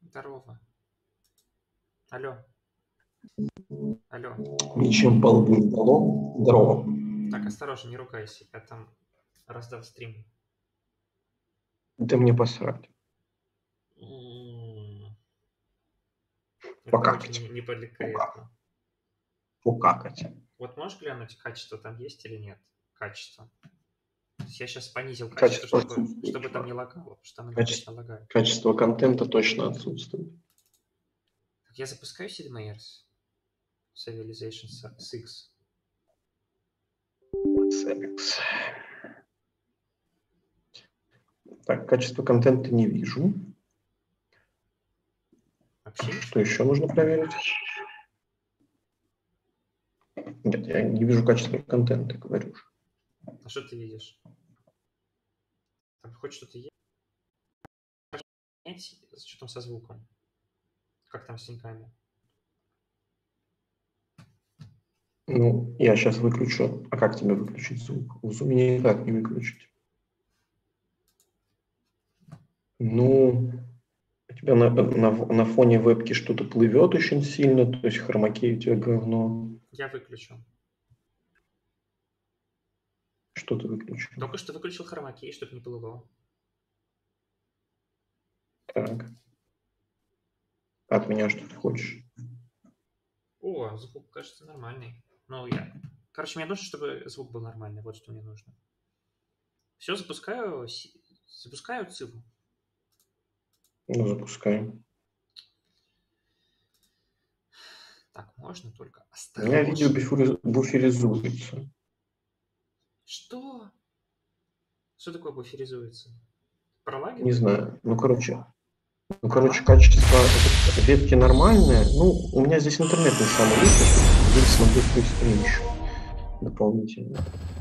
Здорово. Алло. Алло. Ничем по лбу не дало. Здорово. Так, осторожно, не ругайся. Я там раздал стрим. Да мне посрать. Это Покакать. очень неполиткорректно. Покакать. Вот можешь глянуть, качество там есть или нет? Качество. То есть я сейчас понизил Качество качество, чтобы там не лагало, потому что там вечно лагает. Качество контента точно отсутствует. Так, я запускаю SidMayers. Civilization 6. Секс. Так, качество контента не вижу. Вообще что еще нужно проверить? Нет, я не вижу качество контента, говорю. А что ты видишь? Там хоть что-то есть? Что там со звуком? Как там с синьками? Ну, я сейчас выключу. А как тебе выключить звук? В Zoom меня никак не выключить. Ну, у тебя на фоне вебки что-то плывет очень сильно, то есть хромакей у тебя говно. Я выключу. Что ты выключил? Только что выключил хромакей, чтобы не плыло. Так. От меня что ты хочешь? О, звук, кажется, нормальный. Ну, Короче, мне нужно, чтобы звук был нормальный. Вот что мне нужно. Все, запускаю циву. Ну, запускаем. Так, можно только У осторожно. меня видео буферизуется. Что? Что такое буферизуется? Пролагивает? Не знаю. Ну, короче, качество ветки нормальное. Ну, у меня здесь интернет не самый лучший. Здесь смотрю фристрим еще дополнительно.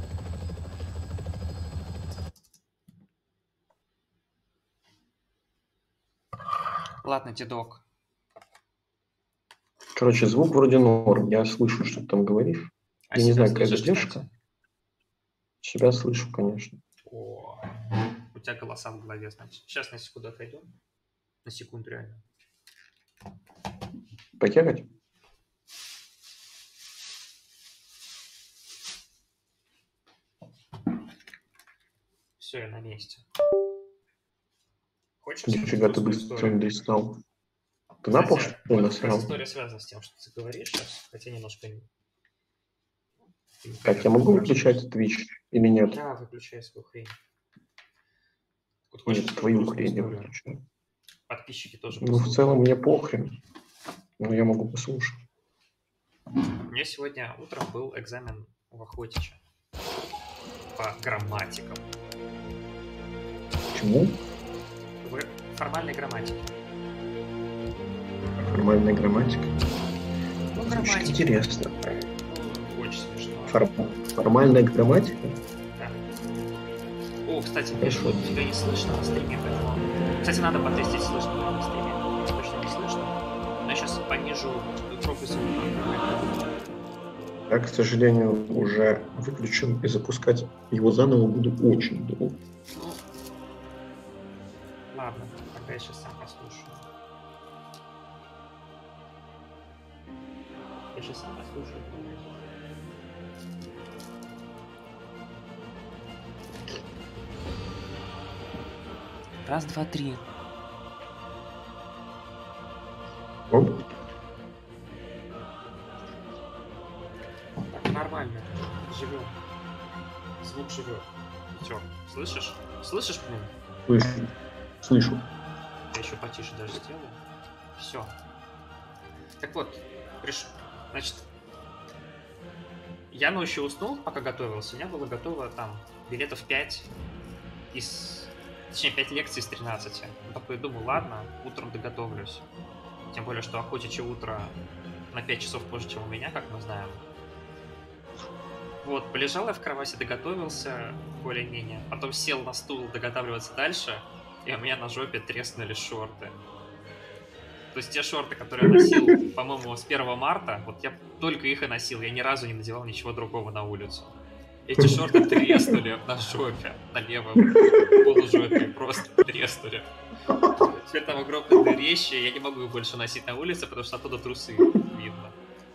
Ладно, дедок. Короче, звук вроде норм. Я слышу, что ты там говоришь. Я не знаю, какая задержка. Себя слышу, конечно. О, у тебя голоса в голове, значит. Сейчас на секунду отойду. На секунду, реально. Покекать? Все, я на месте. Хочешь? Нифига ты быстро не достал. Ты на пол, что ли, насрал? История связана с тем, что ты говоришь сейчас, хотя немножко не... Так, я могу выключать Twitch или нет? Да, выключай свою хрень. Вот Нет, твою хрень я выключаю. Подписчики тоже послушают. Ну, в целом мне похрен. Но я могу послушать. У меня сегодня утром был экзамен в Охотиче по грамматикам. Чему? Формальной грамматике. Формальная грамматика? Ну, грамматика. Интересно. Очень смешно. Формальная грамматика? Да. О, кстати, тебя не слышно на стриме, поэтому... Кстати, надо потестить, слышно ли на стриме. Точно не слышно. Но я сейчас понижу громкость звука. Я, к сожалению, уже выключил, и запускать его заново буду очень долго. Ну, ладно, тогда я сейчас сам послушаю. Я сейчас сам послушаю. Раз, два, три. Оп. Так, нормально. Живем. Звук живет. Все, слышишь? Слышишь меня? Слышу. Я еще потише даже сделаю. Все. Так вот, значит, я ночью уснул, пока готовился. У меня было готово там билетов 5 точнее, 5 лекций из 13. Ну, такой думаю, ладно, утром доготовлюсь. Тем более, что охотичье утро на 5 часов позже, чем у меня, как мы знаем. Вот, полежал я в кровати, доготовился более-менее. Потом сел на стул доготавливаться дальше, и у меня на жопе треснули шорты. То есть те шорты, которые я носил, по-моему, с 1 марта, вот я только их и носил, я ни разу не надевал ничего другого на улицу. Эти шорты треснули на жопе, на левом полужопе, просто треснули. Теперь там огромные дырища, я не могу их больше носить на улице, потому что оттуда трусы видно.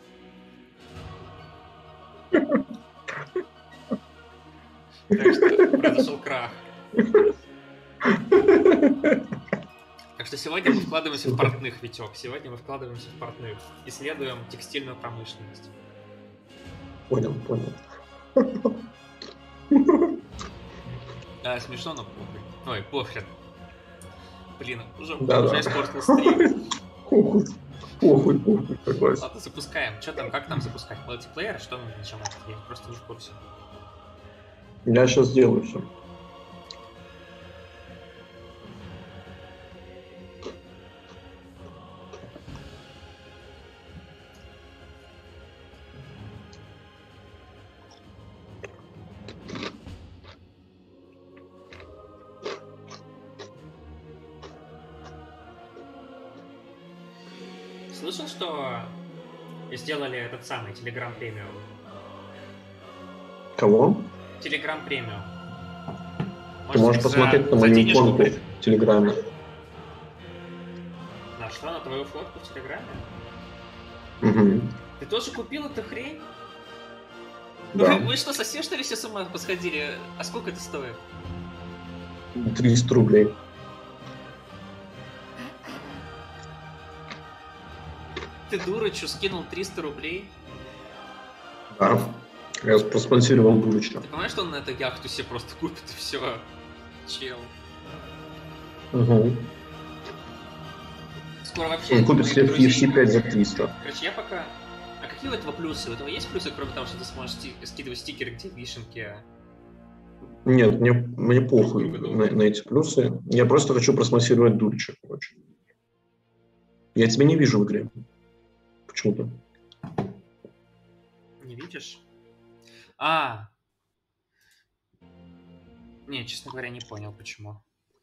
Так что произошел крах. Так что сегодня мы вкладываемся в портных, Витек. Сегодня мы вкладываемся в портных. Исследуем текстильную промышленность. Понял. Смешно, но похуй. Ой, похрен. Блин, уже испортил стрим. Похуй, согласен. Ладно, запускаем. Что там, как там запускать? Мультиплеер? Что надо нажимать? Я просто не в курсе. Я сейчас сделаю все. Слышал, что сделали этот самый Telegram Premium? Кого? Telegram Premium. Ты можешь посмотреть на мою иконку в Телеграме. На что? На твою фотку в Телеграме? Угу. Ты тоже купил эту хрень? Да. Вы что, совсем что ли все с ума посходили? А сколько это стоит? 300 рублей. Ты дурачу скинул 300 рублей? Да. Я проспонсировал Дурыча. Ты понимаешь, что он на эту яхту себе просто купит и все? Чел. Угу. Скоро вообще... Он купит себе UFC 5 за 300. Короче, я пока... А какие у этого плюсы? У этого есть плюсы, кроме того, что ты сможешь скидывать стикеры, где вишенки? Нет, мне похуй на эти плюсы. Я просто хочу проспонсировать Дурыча, короче. Я тебя не вижу в игре. Почему-то. Не видишь? Не, честно говоря, не понял, почему.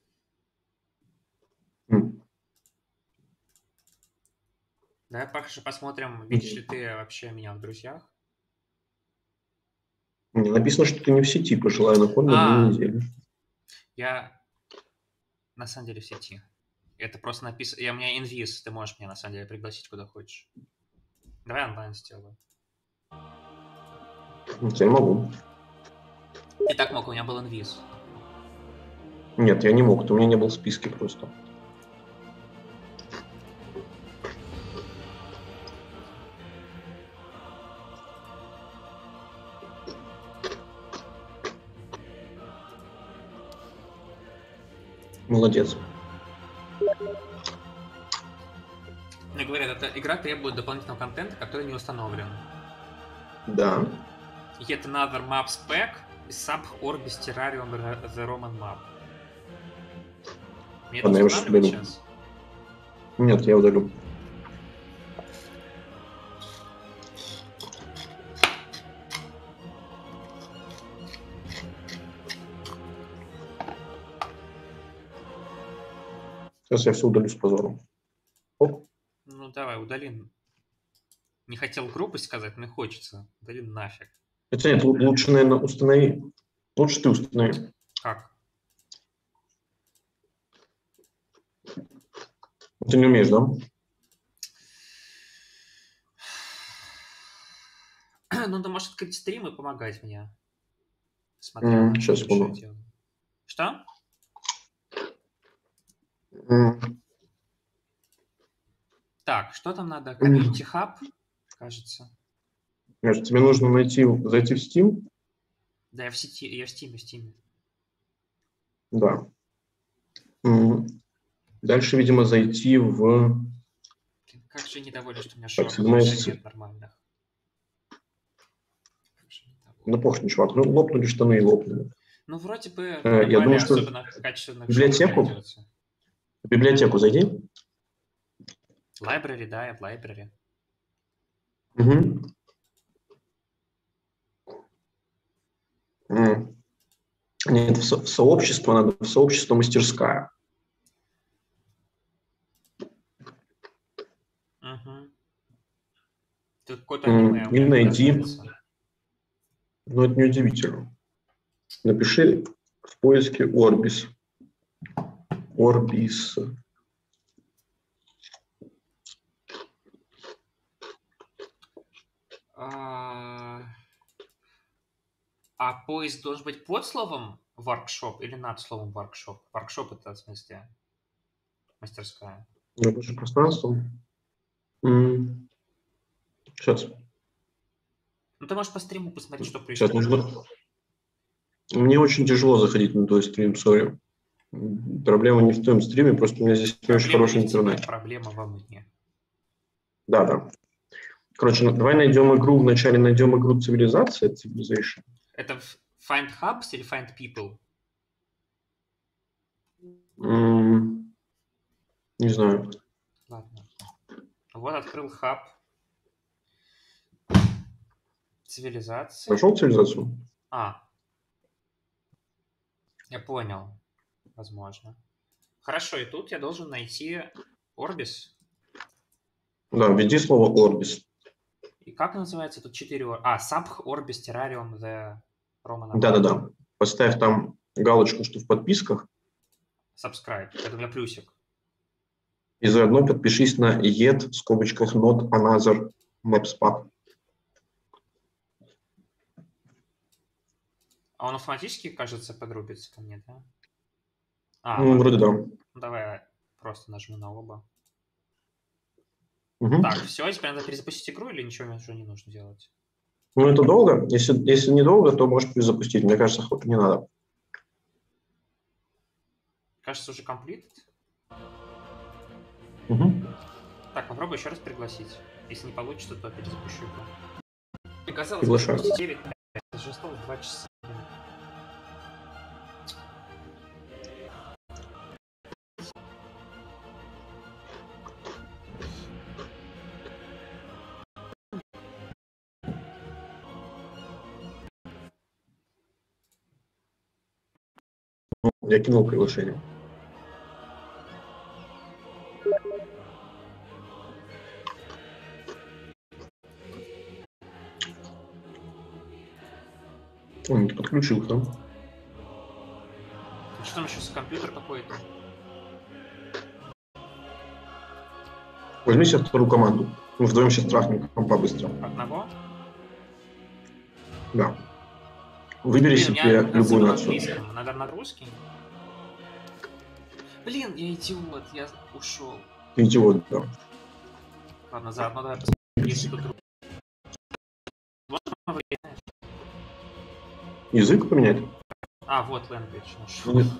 Давай пока посмотрим, видишь ли ты вообще меня в друзьях. Мне написано, что ты не в сети, пожелаю на код на 2 недели. Я на самом деле в сети. Это просто написано... У меня инвиз, ты можешь меня на самом деле пригласить куда хочешь. Давай онлайн сделаю. Я могу. И так мог, у меня был инвиз. Нет, я не мог, у меня не был в списке просто. Молодец. Мне говорят, эта игра требует дополнительного контента, который не установлен. Да. Yet another maps pack is sub Orbis Terrarium the Roman map. Мне это устанавливать сейчас? Нет, я удалю. Сейчас я все удалю с позором. Оп. Ну давай, удали. Не хотел грубость сказать, но хочется. Удали нафиг. Хотя нет, лучше, наверное, установи. Лучше ты установи. Как? Ты не умеешь, да? Ну, ты можешь открыть стрим и помогать мне. Смотря сейчас буду. Что? Так, что там надо? Community Hub, кажется. Значит, тебе нужно зайти в Steam. Да, я в сети, я в Steam. Да. Дальше, видимо, зайти в... Как же недоволен, что у меня шортов нет нормальных. Ну, похрен, чувак. Ну, лопнули штаны и лопнули. Ну, вроде бы, я думаю, что в библиотеку зайди. Library, да, я в library. Угу. Нет, в сообщество надо, в сообщество мастерская. Угу. Тут какой-то аниме. И найди. Ну, это неудивительно. Напиши в поиске Orbis. Orbis. А поиск должен быть под словом workshop или над словом workshop? Workshop это в смысле мастерская. Рабочее пространство. Сейчас. Ну ты можешь по стриму посмотреть, что Сейчас происходит. нужно. Мне очень тяжело заходить на твой стрим, сори. Проблема не в твоем стриме, просто у меня здесь не очень Проблема хороший не в тебе, интернет. проблема во мне. Да. Короче, давай найдем игру, вначале найдем игру Civilization. Это Find Hubs или Find People? Не знаю. Ладно. Вот открыл хаб цивилизации. Нашел цивилизацию? Я понял. Возможно. Хорошо, и тут я должен найти Орбис. Да, введи слово Orbis. И как называется тут 4 Subh Orbis Terrarium The Roman. Да. Поставь там галочку, что в подписках. Subscribe. Это у меня плюсик. И заодно подпишись на ED, в скобочках not another mapspot. А он автоматически, кажется, подрубится ко мне, да? Вроде да. Давай я просто нажму на оба. Угу. Так, все, теперь надо перезапустить игру или ничего мне уже не нужно делать? Ну, это долго. Если недолго, то можешь перезапустить. Мне кажется, не надо. Кажется, уже completed. Угу. Так, попробуй еще раз пригласить. Если не получится, то перезапущу игру. Казалось, Приглашаю. 9, это же осталось 2 часа. Я кинул приглашение. Он не подключил там. Что там еще за компьютер какой-то? Возьми себе вторую команду. Мы вдвоем сейчас трахнем компа быстро. Одного? Да. Выбери себе любую нацию. Надо на русский? Блин, я идиот, я ушел. Идиот, да. Ладно, заодно давай посмотрим, если тут... Можно влиять? Язык поменять? Вот language нашел. Нет.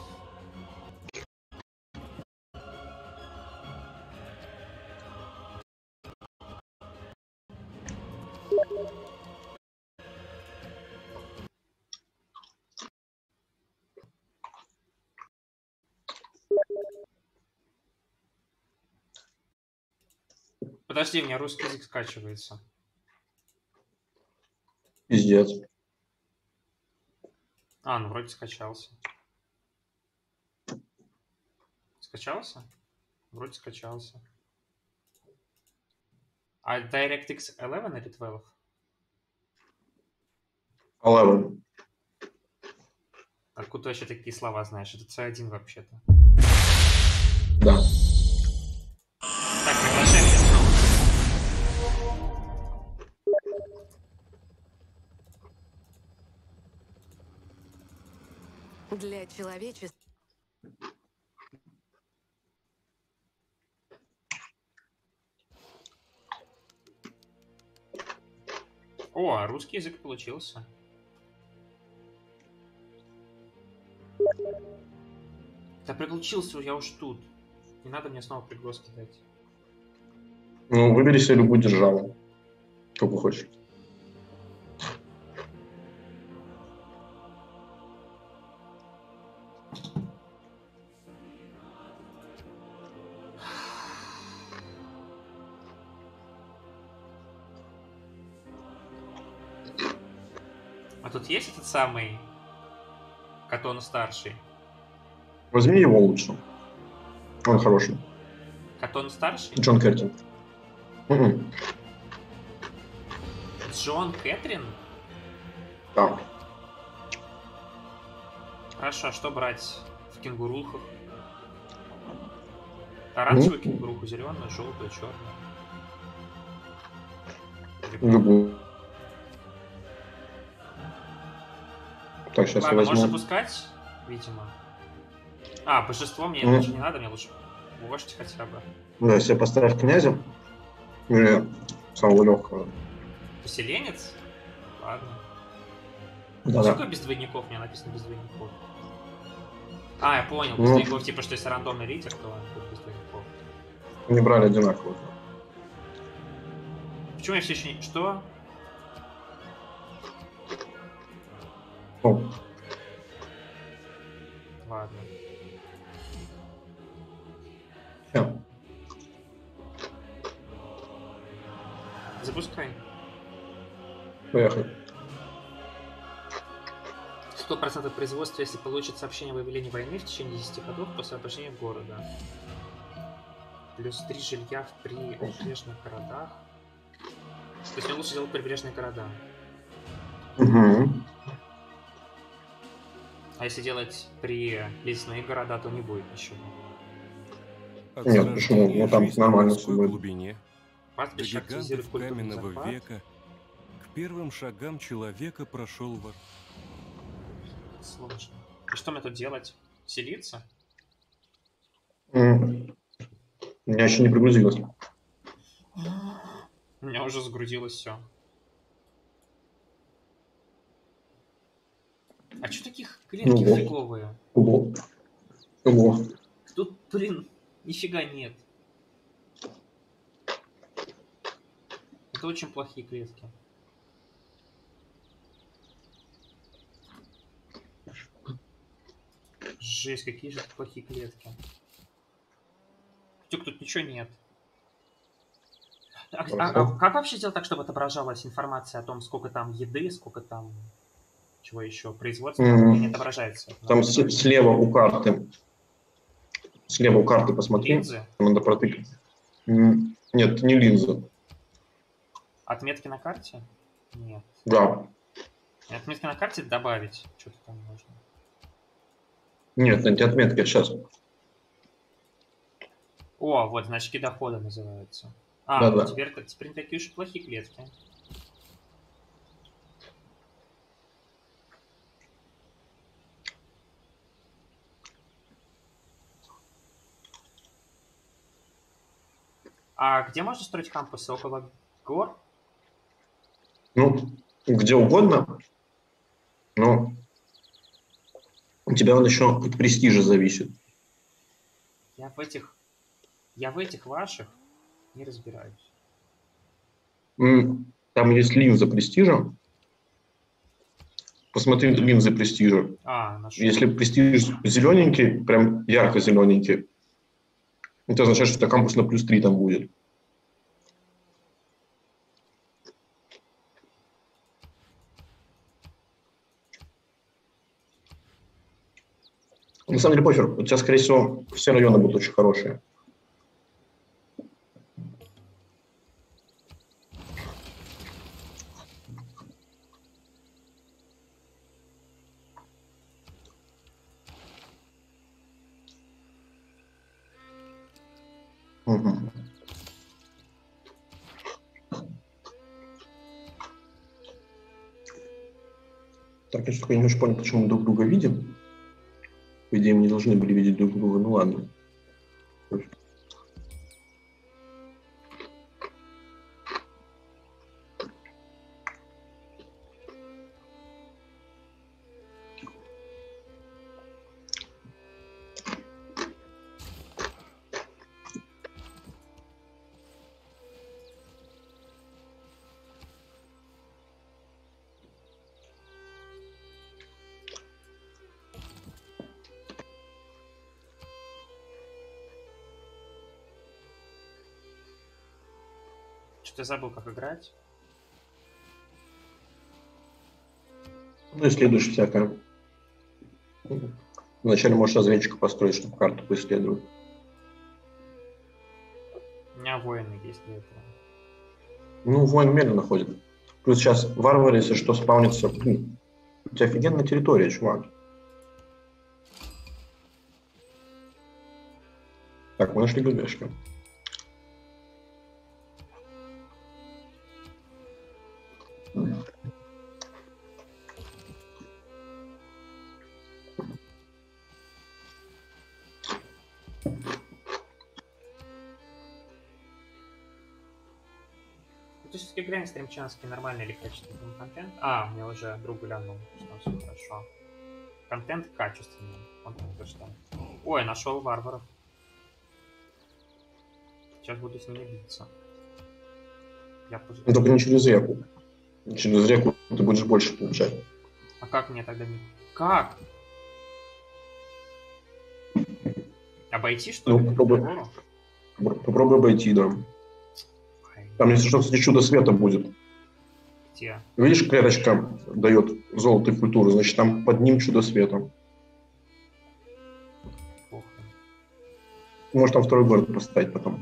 Подожди, у меня русский язык скачивается. Пиздец. Ну вроде скачался. Скачался? Вроде скачался. А DirectX 11 или 12? 11. Откуда ты вообще такие слова знаешь? Это C1 вообще-то. Да. Так, приглашаем меня снова. Для человечества. Русский язык получился. Да приключился, я уж тут. Не надо мне снова приглас кидать. Ну, выбери себе любую державу. Какую хочешь. А тут есть этот самый Катон старший? Возьми его лучше. Он хороший. Катон старший? Джон Кэтрин. Джон Кэтрин? Да. Хорошо, а что брать в кенгурухах? Оранжевую кенгуруху, зеленую, желтую, черную. Или Любую. Так, сейчас я Ладно, можешь возьму. опускать, видимо. А, божество мне Ну, лучше не надо, мне лучше вождь хотя бы. да, себе поставь князя. Или самого легкого. Поселенец? Ладно. Что Да-да. такое без двойников? Мне написано без двойников. А, я понял, без Ну, двойников, типа, что если рандомный ритер, то он будет без двойников. не брали одинаково. Почему я все еще не... Что? Ну, Ладно. всё. Запускай. Поехали. 100% производства, если получит сообщение о объявлении войны в течение 10 ходов после обращения города. Плюс 3 жилья в прибрежных городах. То есть мне лучше делать прибрежные города. Угу. А если делать при лесные города, то не будет ничего. От Нет, почему? зарождения Ну, там жизни в нормально морской всё будет. глубине до Пастбище активизирует гигантов культурный каменного захват. века к первым шагам человека прошел Сложно. И что мне тут делать? Селиться? У меня еще не прогрузилось. У меня уже загрузилось все. А что таких клетки Ого. фиговые? Ого. Ого. Тут, блин, нифига нет. Это очень плохие клетки. Жесть, какие же это плохие клетки. Тюк, тут ничего нет. Как вообще сделать так, чтобы отображалась информация о том, сколько там еды, сколько там чего еще, производства? Не отображается. Там слева у карты. Слева у карты посмотри. Линзы? Там надо протыкать. Нет, не линза. Отметки на карте? Нет. Да. Отметки на карте добавить. Что-то там можно. Нет, эти отметки сейчас. О, вот, значки дохода называются. А, Да-да. ну теперь не такие уж и плохие клетки. А где можно строить кампусы? Около гор? Ну, где угодно. Но у тебя он еще от престижа зависит. Я в этих ваших не разбираюсь. Там есть линза престижа. Посмотри линзы престижа. Нашел. Если престиж зелененький, прям ярко зелененький, это означает, что это кампус на +3 там будет. На самом деле похер. У тебя, скорее всего, все районы будут очень хорошие. Угу. Так, я только не очень понял, почему мы друг друга видим. По идее, мы не должны были видеть друг друга. Ну ладно. Что-то я забыл, как играть. Ну, исследуешь всякое. Вначале можешь разведчика построить, чтобы карту поисследовать. У меня воины есть для этого. Ну, воин медленно ходит. Плюс сейчас варвары, если что, спаунится. У тебя офигенная территория, чувак. Так, мы нашли ГГшки. Ты все-таки глянь, стримчанский нормальный или качественный контент. А, мне уже друг глянул, что все хорошо. Контент качественный. Он только что. Ой, нашел варваров. Сейчас буду с ними биться. Я Ну, только не через реку. Через реку ты будешь больше получать. А как мне тогда не... Как? Обойти, что ли? Ну, попробуй обойти, да. Ай, Там, если что, кстати, чудо света будет. где? Видишь, клеточка дает золото и культуру, значит, там под ним чудо света. Плохо. Может, там второй город поставить потом.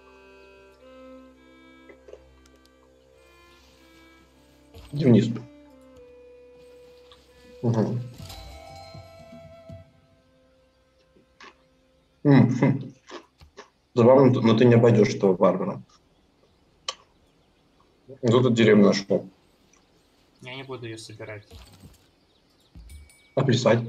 Иди вниз. Угу. Забавно, но ты не обойдешь этого варвара. Кто тут деревню нашел? Я не буду ее собирать. А писать?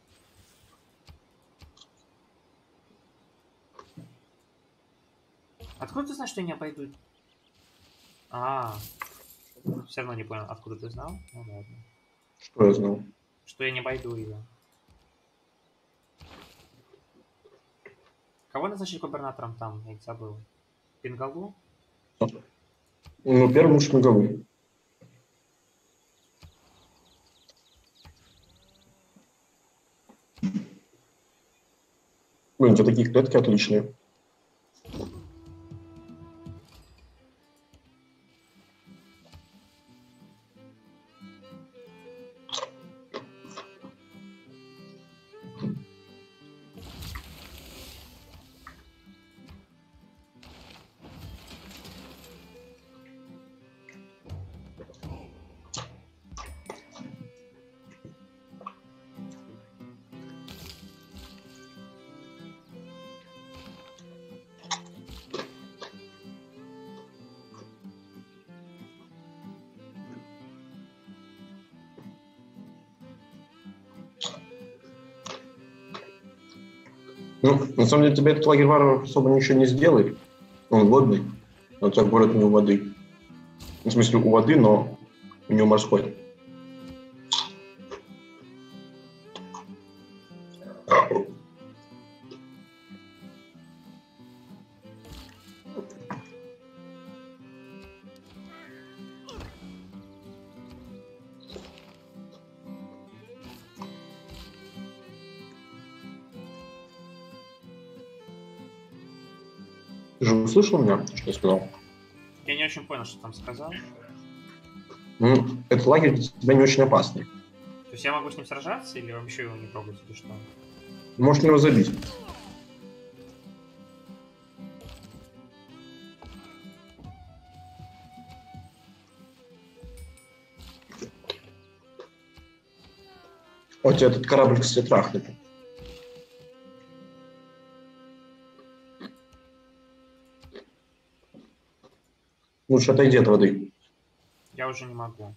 Откуда ты знаешь, что я не обойду? А, все равно не понял, откуда ты знал? Ну ладно. Что я знал? Что я не обойду ее. Кого назначить губернатором там? Я забыл. Пингалу? Ну, первым шмыговым. Блин, у тебя такие клетки отличные. Ну, на самом деле, тебе этот лагерь варваров особо ничего не сделает. Он водный, но у тебя город не у воды. В смысле, у воды, но у него морской. Ты же услышал меня, что я сказал? Я не очень понял, что там сказал. Ну, этот лагерь для тебя не очень опасный. То есть я могу с ним сражаться или вообще его не трогать или что? Можешь на него забить. Вот этот корабль, кстати, трахнет. Лучше отойди от воды. Я уже не могу.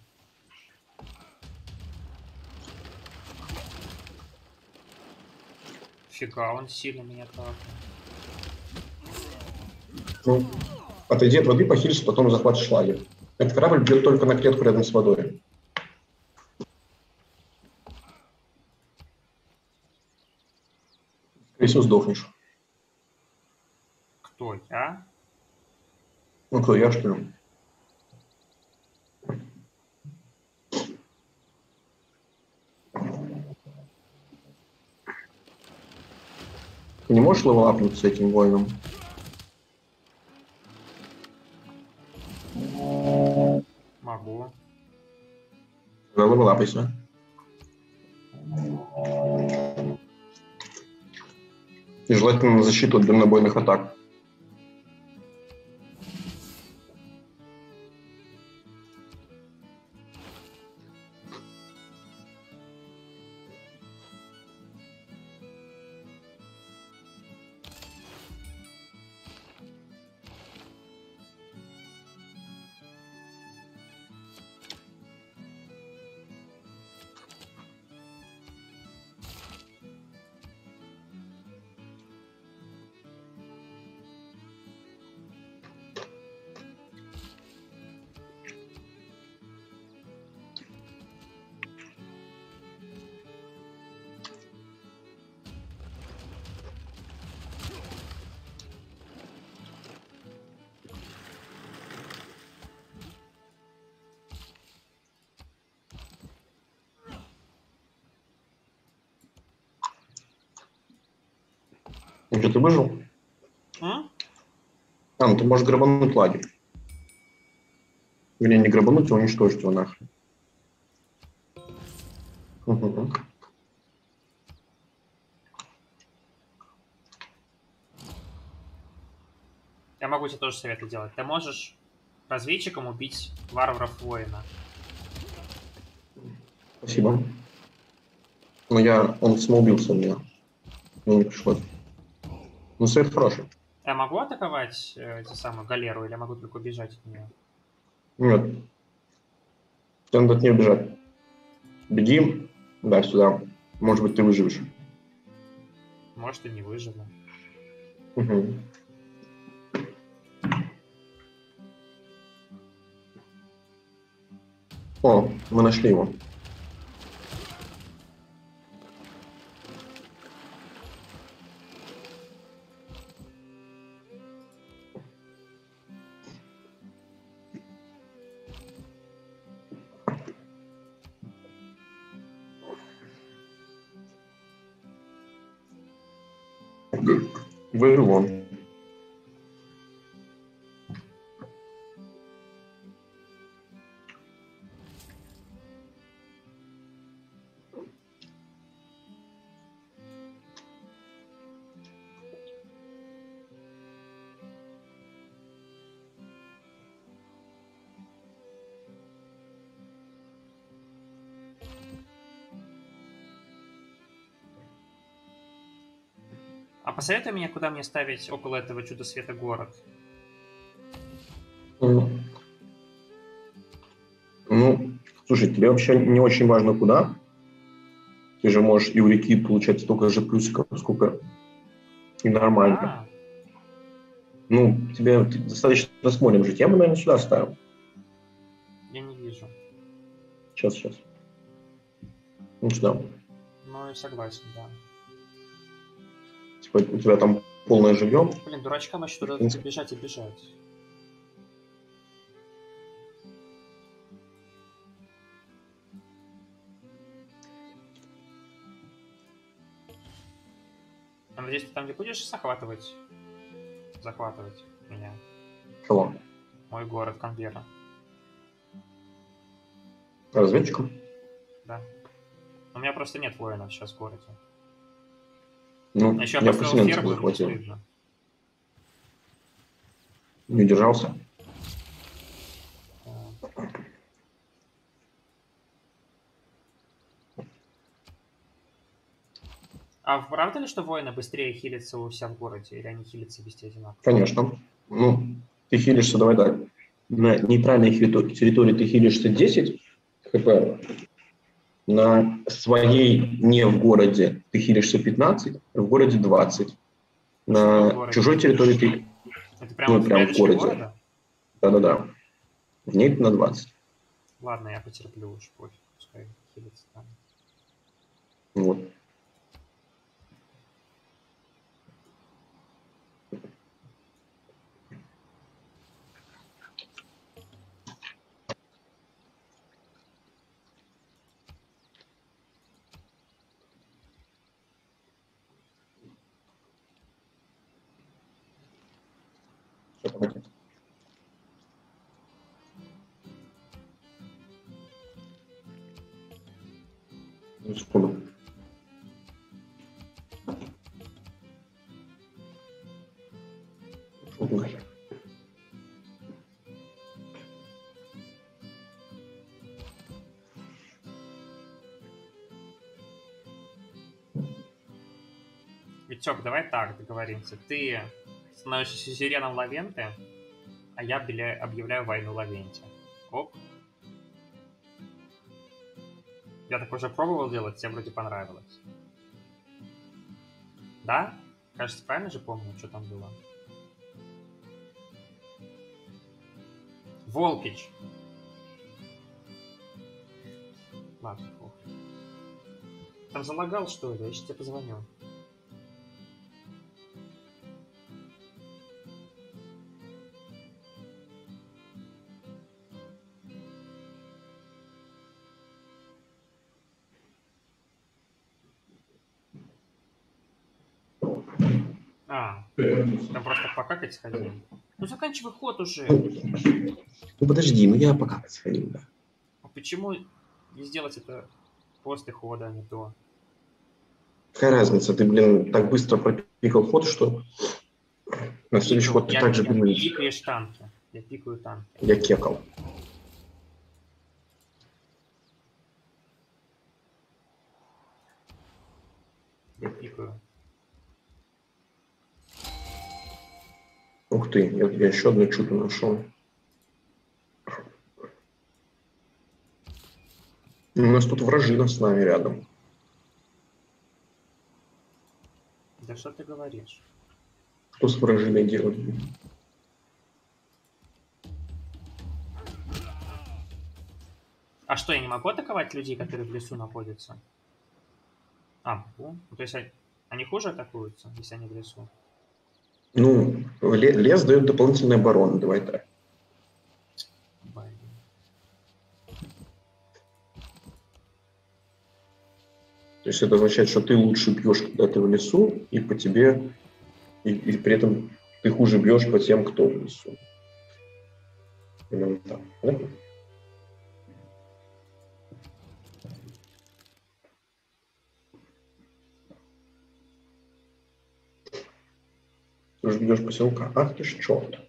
Фига, он сильно меня трахнул. Ну, отойди от воды, похилишь, потом захватишь лагерь. Этот корабль бьет только на клетку рядом с водой. Скорее всего, сдохнешь. Кто, я? Ну, кто, я, что ли? Ты не можешь левелапнуть с этим воином? Могу. Да, левелапайся. И желательно на защиту от дальнобойных атак. Где ты выжил? М? Ну ты можешь грабануть лагерь. Вернее, не грабануть, а уничтожить его нахрен. Угу. Я могу тебе тоже советы делать. Ты можешь разведчиком убить варваров-воина. Спасибо. Но он самоубился у меня. Мне не пришлось. Ну, совет хороший. Я могу атаковать эти самую галеру, или я могу только убежать от нее? Нет. Тебе надо от нее бежать. Беги, да, сюда. Может быть, ты выживешь. Может, и не выживу. Угу. О, мы нашли его. Выжил он. А посоветуй мне, куда мне ставить около этого чуда света город. М. Ну, слушай, тебе вообще не очень важно куда. Ты же можешь и у реки получать столько же плюсиков, сколько и нормально. А, Ну, тебе достаточно с морем жить. Я бы, наверное, сюда ставил. я не вижу. Сейчас. Ну, сюда. Ну, я согласен, да. Типа, у тебя там полное жилье. Блин, дурачкам еще В туда принципе, бежать и бежать. Я надеюсь, ты там не будешь захватывать меня? кого? Мой город Канберра. Разведчиком? Да. У меня просто нет воинов сейчас в городе. Ну, А еще я я построил поселенцев ферму, и мне захватил. стыдно. Не удержался. Да. А правда ли, что воины быстрее хилятся у себя в городе? Или они хилятся везде одинаково? Конечно. Ну, ты хилишься, давай так. На нейтральной территории ты хилишься 10 хп. На своей не в городе ты хилишься 15, в городе 20. Почему не в На городе? чужой территории ты, Это прямо ну, в прям в клеточке городе. города? Да-да-да. В ней ты на 20. Ладно, я потерплю уж, пофиг, пускай хилится там. Вот. Всё, погоди. Ну, секунду. Пошёл нахер. Витек, давай так договоримся. Ты становишься сюзереном Лавенты, а я объявляю войну Лавенте. Оп. Я так уже пробовал делать, тебе вроде понравилось. Да? Кажется, правильно же помню, что там было? Волкич. Ладно, похуй. Там залагал, что ли? Я сейчас тебе позвоню. А, там просто покакать сходил. Ну заканчивай ход уже. Ну подожди, ну я пока сходил, да. А почему не сделать это после хода, а не до? Какая разница, ты, блин, так быстро пропикал ход, что на следующий Пикал. ход ты так же, блин, Пикаешь танки. Я пикаю танки. я кекал. Я пикаю. Ух ты, я еще одну чудо нашел. У нас тут вражина с нами рядом. Да что ты говоришь? Что с вражиной делать? А что, я не могу атаковать людей, которые в лесу находятся? А, могу. Ну, то есть они хуже атакуются, если они в лесу? Ну, лес дает дополнительные обороны, давай так. Блин. То есть это означает, что ты лучше бьешь, когда ты в лесу, и по тебе, и при этом ты хуже бьешь по тем, кто в лесу. Именно так, да? Ты же бьешь поселка. Ах ты ж черт.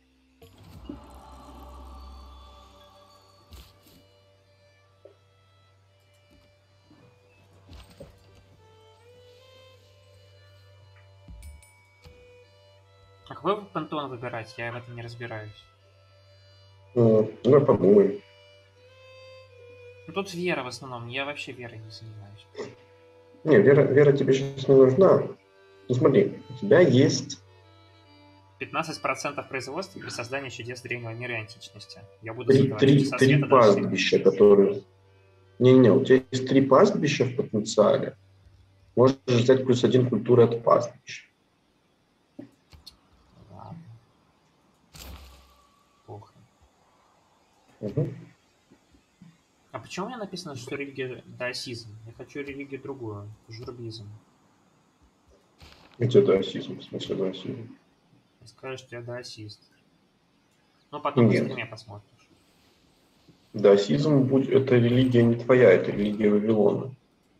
А какой пантеон выбирать? Я в этом не разбираюсь. Давай подумаем. Ну тут вера в основном. Я вообще верой не занимаюсь. Не, вера тебе сейчас не нужна. Ну смотри, у тебя есть 15% производства при создании чудес древнего мира и античности. Я буду три, создавать три, чудеса три света даже среди пастбища, античности. которые... Не-не, у тебя есть 3 пастбища в потенциале. Можешь взять +1 культуры от пастбища. Ладно. Плохо. Угу. А почему у меня написано, что религия даосизм? Я хочу религию другую, журбизм. Это даосизм, в смысле даосизм. Скажи, что я даосист. Ну, потом на Нет. стриме посмотришь. Даосизм это религия не твоя, это религия Вавилона.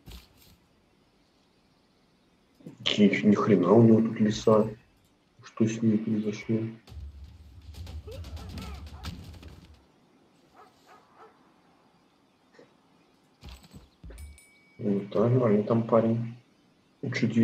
Ни хрена у него тут леса. Что с ней произошло? Да, нормальный там парень. Учудил.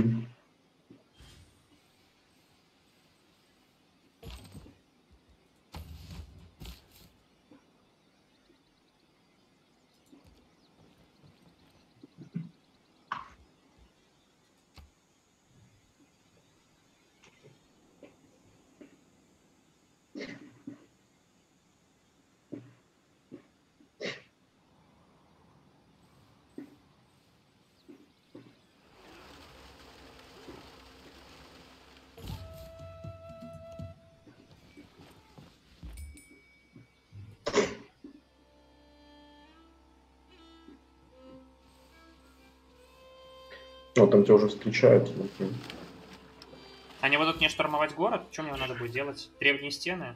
Вот там тебя уже встречают. Смотри. Они будут мне штурмовать город? Что мне надо будет делать? Древние стены?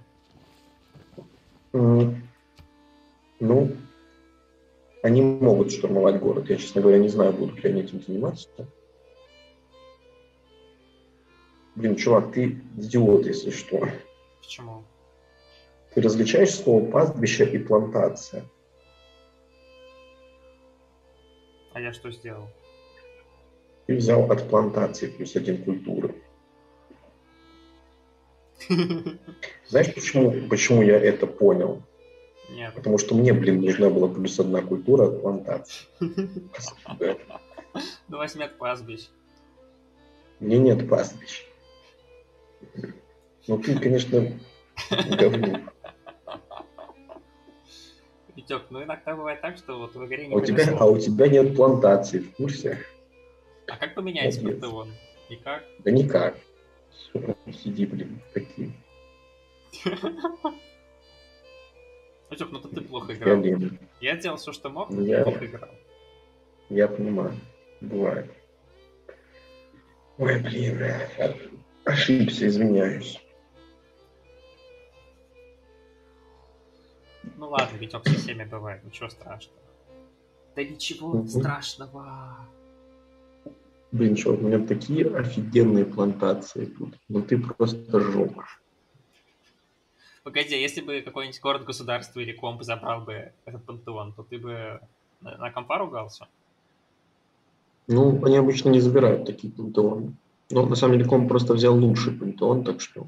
Ну, они могут штурмовать город. Я, честно говоря, не знаю, будут ли они этим заниматься. Блин, чувак, ты идиот, если что. Почему? Ты различаешь слово пастбище и плантация? А я что сделал? Ты взял от плантации +1 культуры. Знаешь, почему я это понял? Нет. Потому что мне, нужна была +1 культура от плантации. Да. Ну, возьми от пастбищ. Мне нет пастбищ. Ну ты, конечно, говнюк. Витек, ну иногда бывает так, что вот в игре не А повезло. у тебя нет плантации, в курсе? А как поменять Молодец. пантеон? Никак? Да никак. Всё, сиди, блин, такие. Витек, ну ты плохо играл. Блин, Я делал все, что мог, но Ну, ты я- плохо играл. я понимаю. Бывает. Ой, блин. ошибся, извиняюсь. Ну ладно, Витек, со всеми бывает, ничего страшного. Да ничего страшного. Блин, чувак, у меня такие офигенные плантации тут. Ну ты просто жопа. Погоди, а если бы какой-нибудь город-государство или комп забрал бы этот пантеон, то ты бы на компа ругался? Ну, они обычно не забирают такие пантеоны. Но на самом деле комп просто взял лучший пантеон, так что...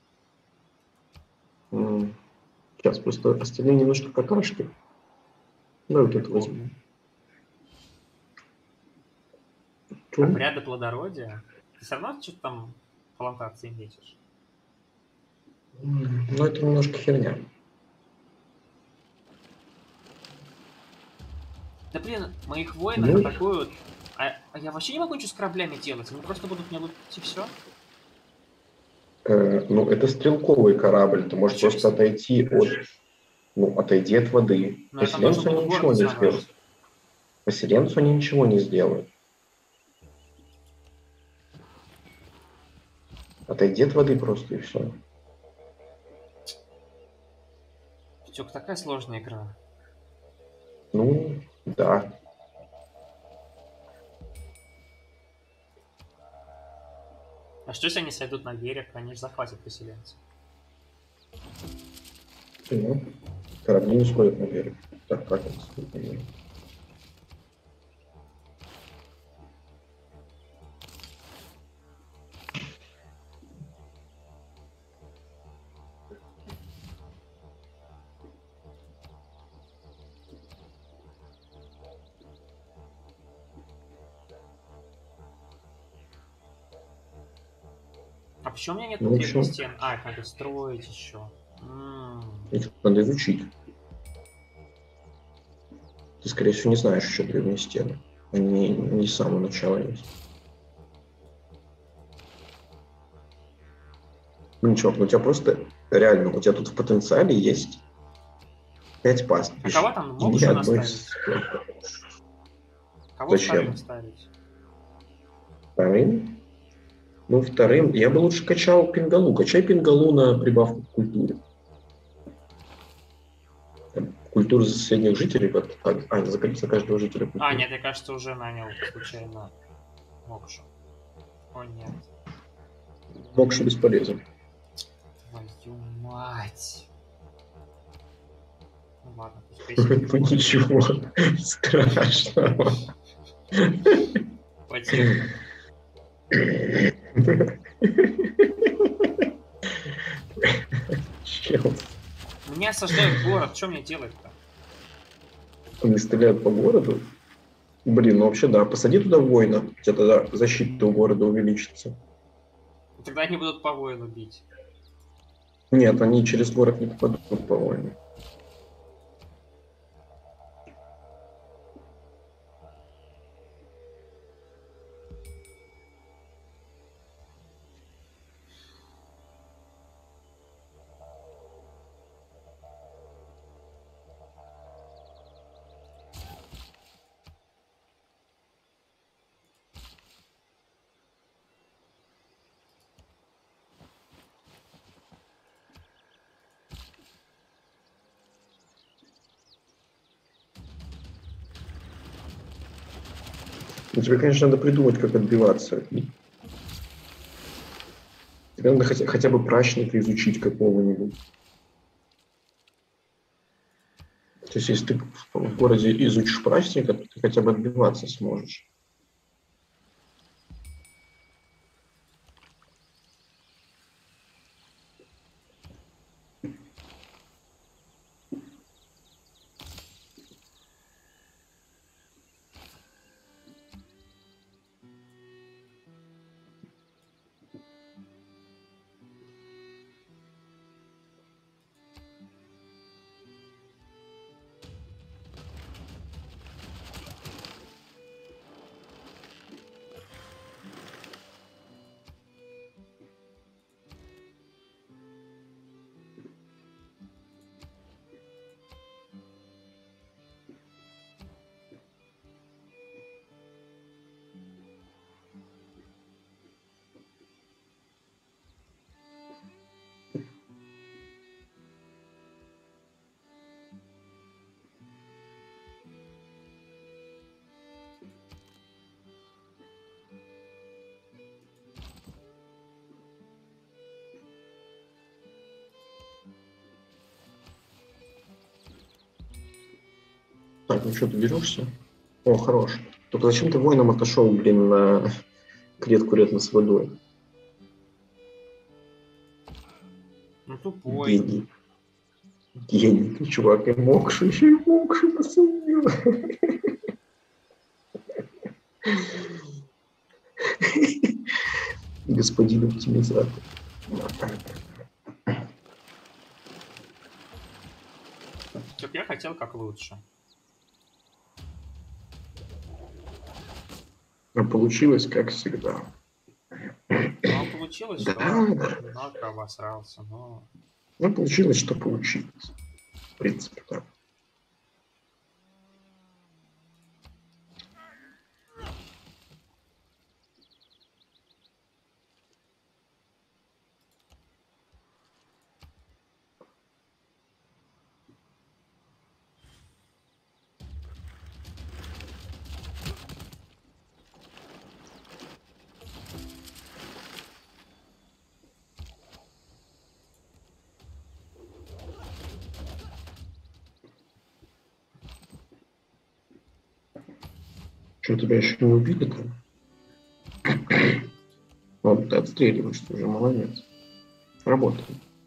Сейчас просто остальные немножко какашки. Давай вот это возьму. Чё? Обряды плодородия? Ты все равно что-то там плантации метишь? Ну, это немножко херня. Да блин, моих воинов Ну, атакуют. А я вообще не могу ничего с кораблями делать. Они просто будут мне лутать и все. ну, это стрелковый корабль. Ты можешь А чё просто если- отойти от... Ну, отойди от воды. Но я там должен Поселенцу буду они город ничего не основать. сделают. Поселенцу они ничего не сделают. Отойди от воды просто и все. Витек, такая сложная игра. Ну, да. А что если они сойдут на берег, они же захватят поселенцев? Ну, корабли не сходят на берег. Так, как это сходит на берег? А почему у меня нет Ну, в укрепленных общем, стен? А, их надо строить еще. их надо изучить. Ты, скорее всего, не знаешь еще древние стены. Они не с самого начала есть. Ну, чувак, ну у тебя просто реально, у тебя тут в потенциале есть 5 А пастбищ. кого там И ни Мокшина одной ставить? Кого Зачем? вторым ставить? Вторым? Ну, вторым я бы лучше качал пингалу. Качай пингалу на прибавку к культуре. Там, культура за соседних жителей, за каждого жителя культуры. А, нет, я, кажется, уже нанял случайно Мокшу. О, нет. Мокши бесполезен. Твою мать. Ну ладно, пусть песенки Ну будут. ничего страшного. Хватит. Чел. Меня осаждают город, что мне делать-то? Они стреляют по городу. Блин, ну вообще да, посади туда воина, у тебя тогда защита у города увеличится. Тогда они будут по воину бить. Нет, они через город не попадут, по-моему. Ну, тебе, конечно, надо придумать, как отбиваться от них. Тебе надо хотя бы прачника изучить какого-нибудь. То есть, если ты в городе изучишь прачника, то ты хотя бы отбиваться сможешь. Так, ну что, ты берешься? О, хорош. Только зачем ты воином отошел, блин, на клетку рядом с водой? Ну, тупой. Гений. Гений, ты, чувак, и мокший, еще и мокший посудил. Господин оптимизатор. Чтоб я хотел как лучше. А получилось, как всегда. Но получилось, Да, что да. немножко обосрался, но... Ну, получилось, что получилось. В принципе, да. Что, тебя еще не убили там? Вот, ты отстреливаешься уже, молодец. Работает.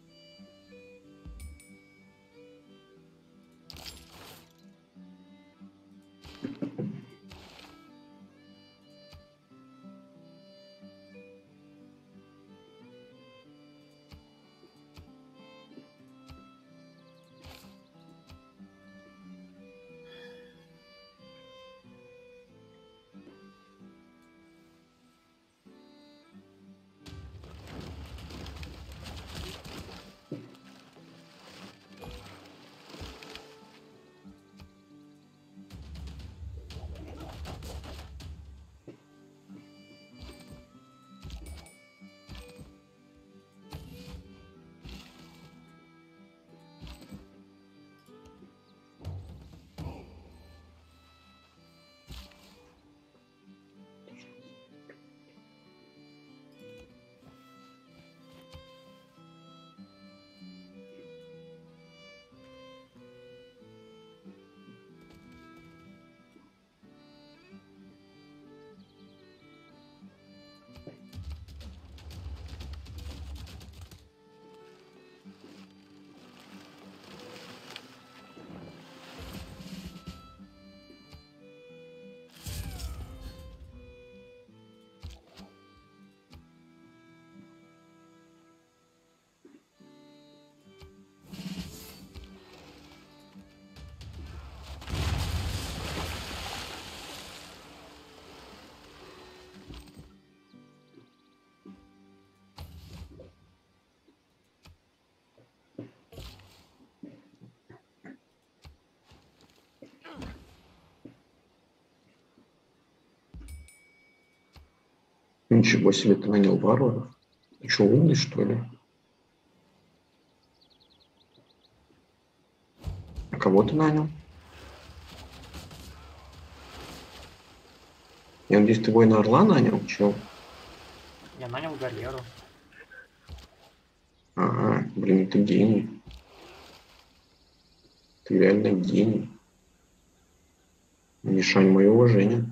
Ничего себе, ты нанял варваров. Ты что, умный, что ли? А кого ты нанял? Я надеюсь, ты воина Орла нанял? Чё? Я нанял галеру. Ага, блин, ты гений. Ты реально гений. Мишань, мое уважение.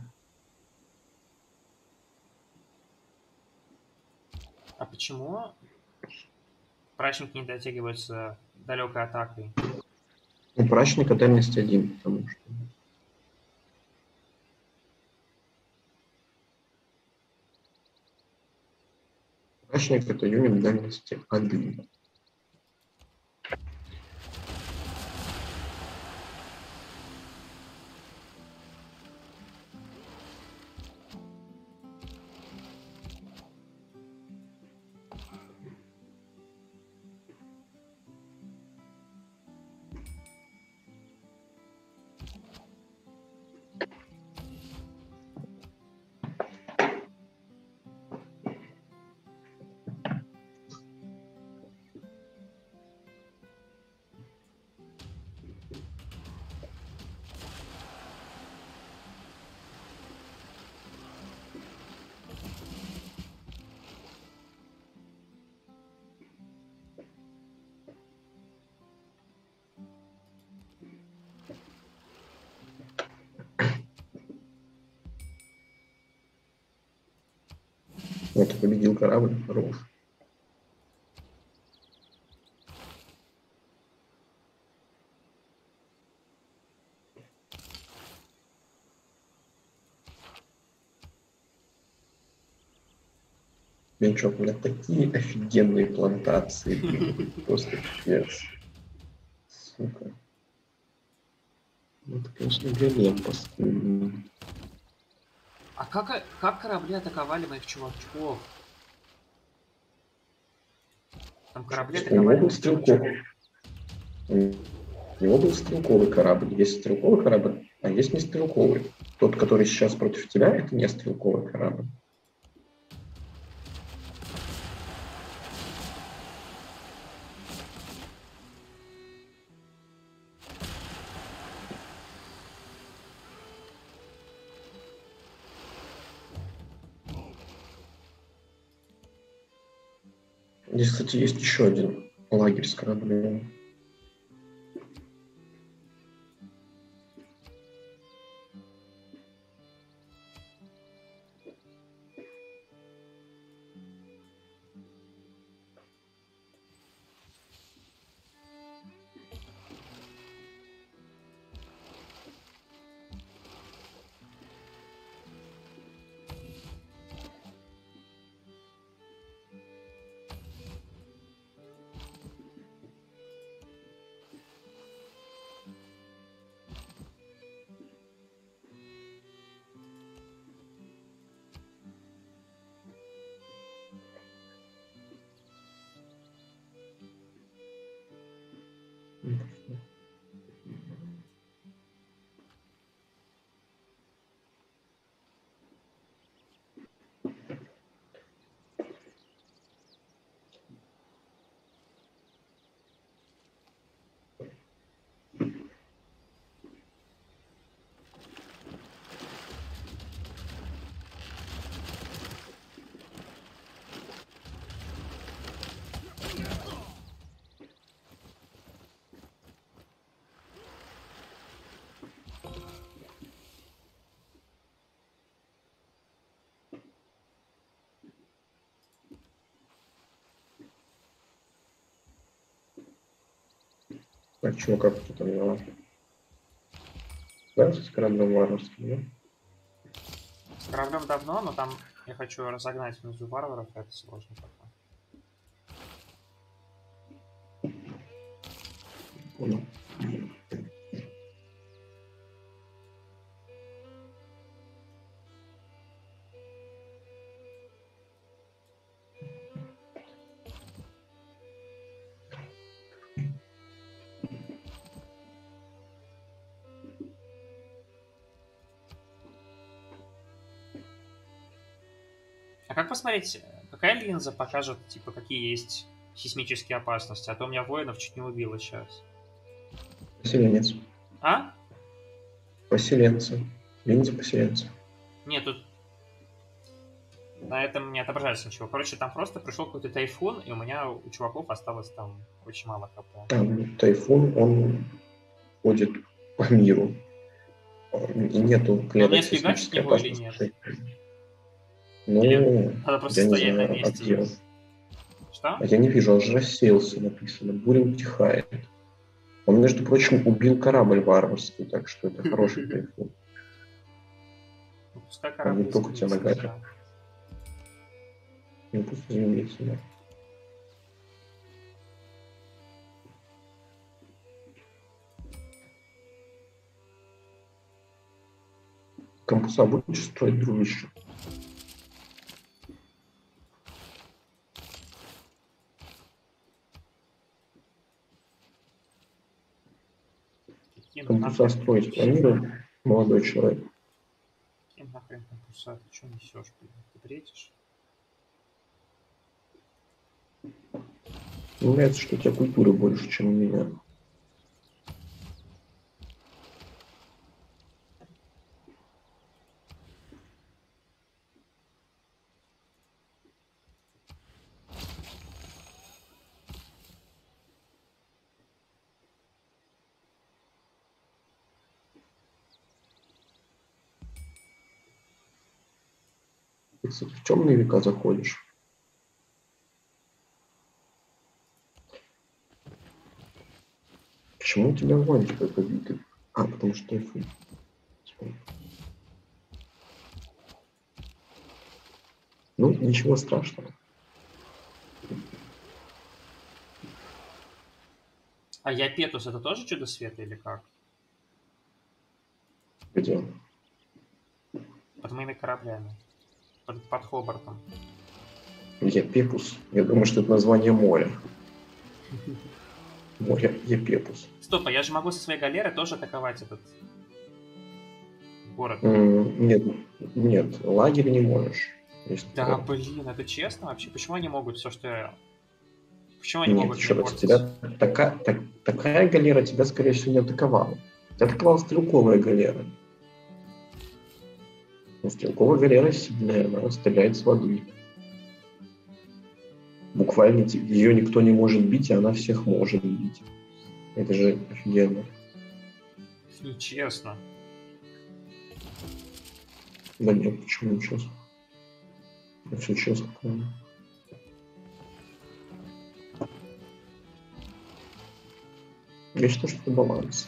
А почему прачники не дотягиваются далекой атакой? У прачника дальность 1, потому что... Прачник это юнит дальности 1. Вот, победил корабль, хорош. Венчок, у меня такие офигенные плантации были. Просто пипец. Сука. Это, конечно, галем паскудный. А как корабли атаковали моих чувачков? Там корабли У атаковали него был моих чувачков. У него был стрелковый корабль. Есть стрелковый корабль, а есть не стрелковый. Тот, который сейчас против тебя, это не стрелковый корабль. Здесь, кстати, есть еще один лагерь с кораблями. А что, как ты там дела? Да, с кораблем варварским, да? С кораблем давно, но там я хочу разогнать внизу варваров, это сложно пока. Понял. А как посмотреть, какая линза покажет, типа, какие есть сейсмические опасности? А то у меня воинов чуть не убило сейчас. Поселенец. А? Поселенцы. Линза поселенца. Нет, тут на этом не отображается ничего. Короче, там просто пришел какой-то тайфун, и у меня у чуваков осталось там очень мало хп. Там тайфун, он ходит по миру. И нету Но клеток мне сбегать с сейсмической него или опасности. нет? Ну, Или надо просто я не стоять на знаю, а месте? где он? Что? А я не вижу, он же рассеялся, написано. Буря утихает. Он, между прочим, убил корабль варварский, так что это хороший тайфун. Ну, пускай А не корабль только тебя изменится, нагадит. да. Не пусть изменится, да. Кампуса будешь строить, дружище? Какие Кампуса нахрен строить кампуса? планирую, молодой человек. Какие нахрен кампуса? Ты что несешь, блин? Ты бредишь? Мне нравится, что у тебя культуры больше, чем у меня. Ты, кстати, в темные века заходишь. Почему у тебя огонь такой побитый? А, потому что тайфун. Ну, ничего страшного. А Япетус это тоже чудо света или как? Где он? Под моими кораблями. Под Хобартом. Епепус. Я думаю, что это название моря. Море Епепус. Стоп, а я же могу со своей галеры тоже атаковать этот город. Нет, нет, лагерь не можешь. Да, блин, это честно вообще? Почему они могут все, что я... Почему они Нет, могут еще мне раз, портить? тебя такая галера тебя, скорее всего, не атаковала. Тебя атаковала стрелковая галера. Но стрелковая галера сильная, она стреляет с воды. Буквально ее никто не может бить, и она всех может бить. Это же офигенно. Нечестно. Да нет, почему не честно? Все честно, правильно. Я считаю, что это баланс.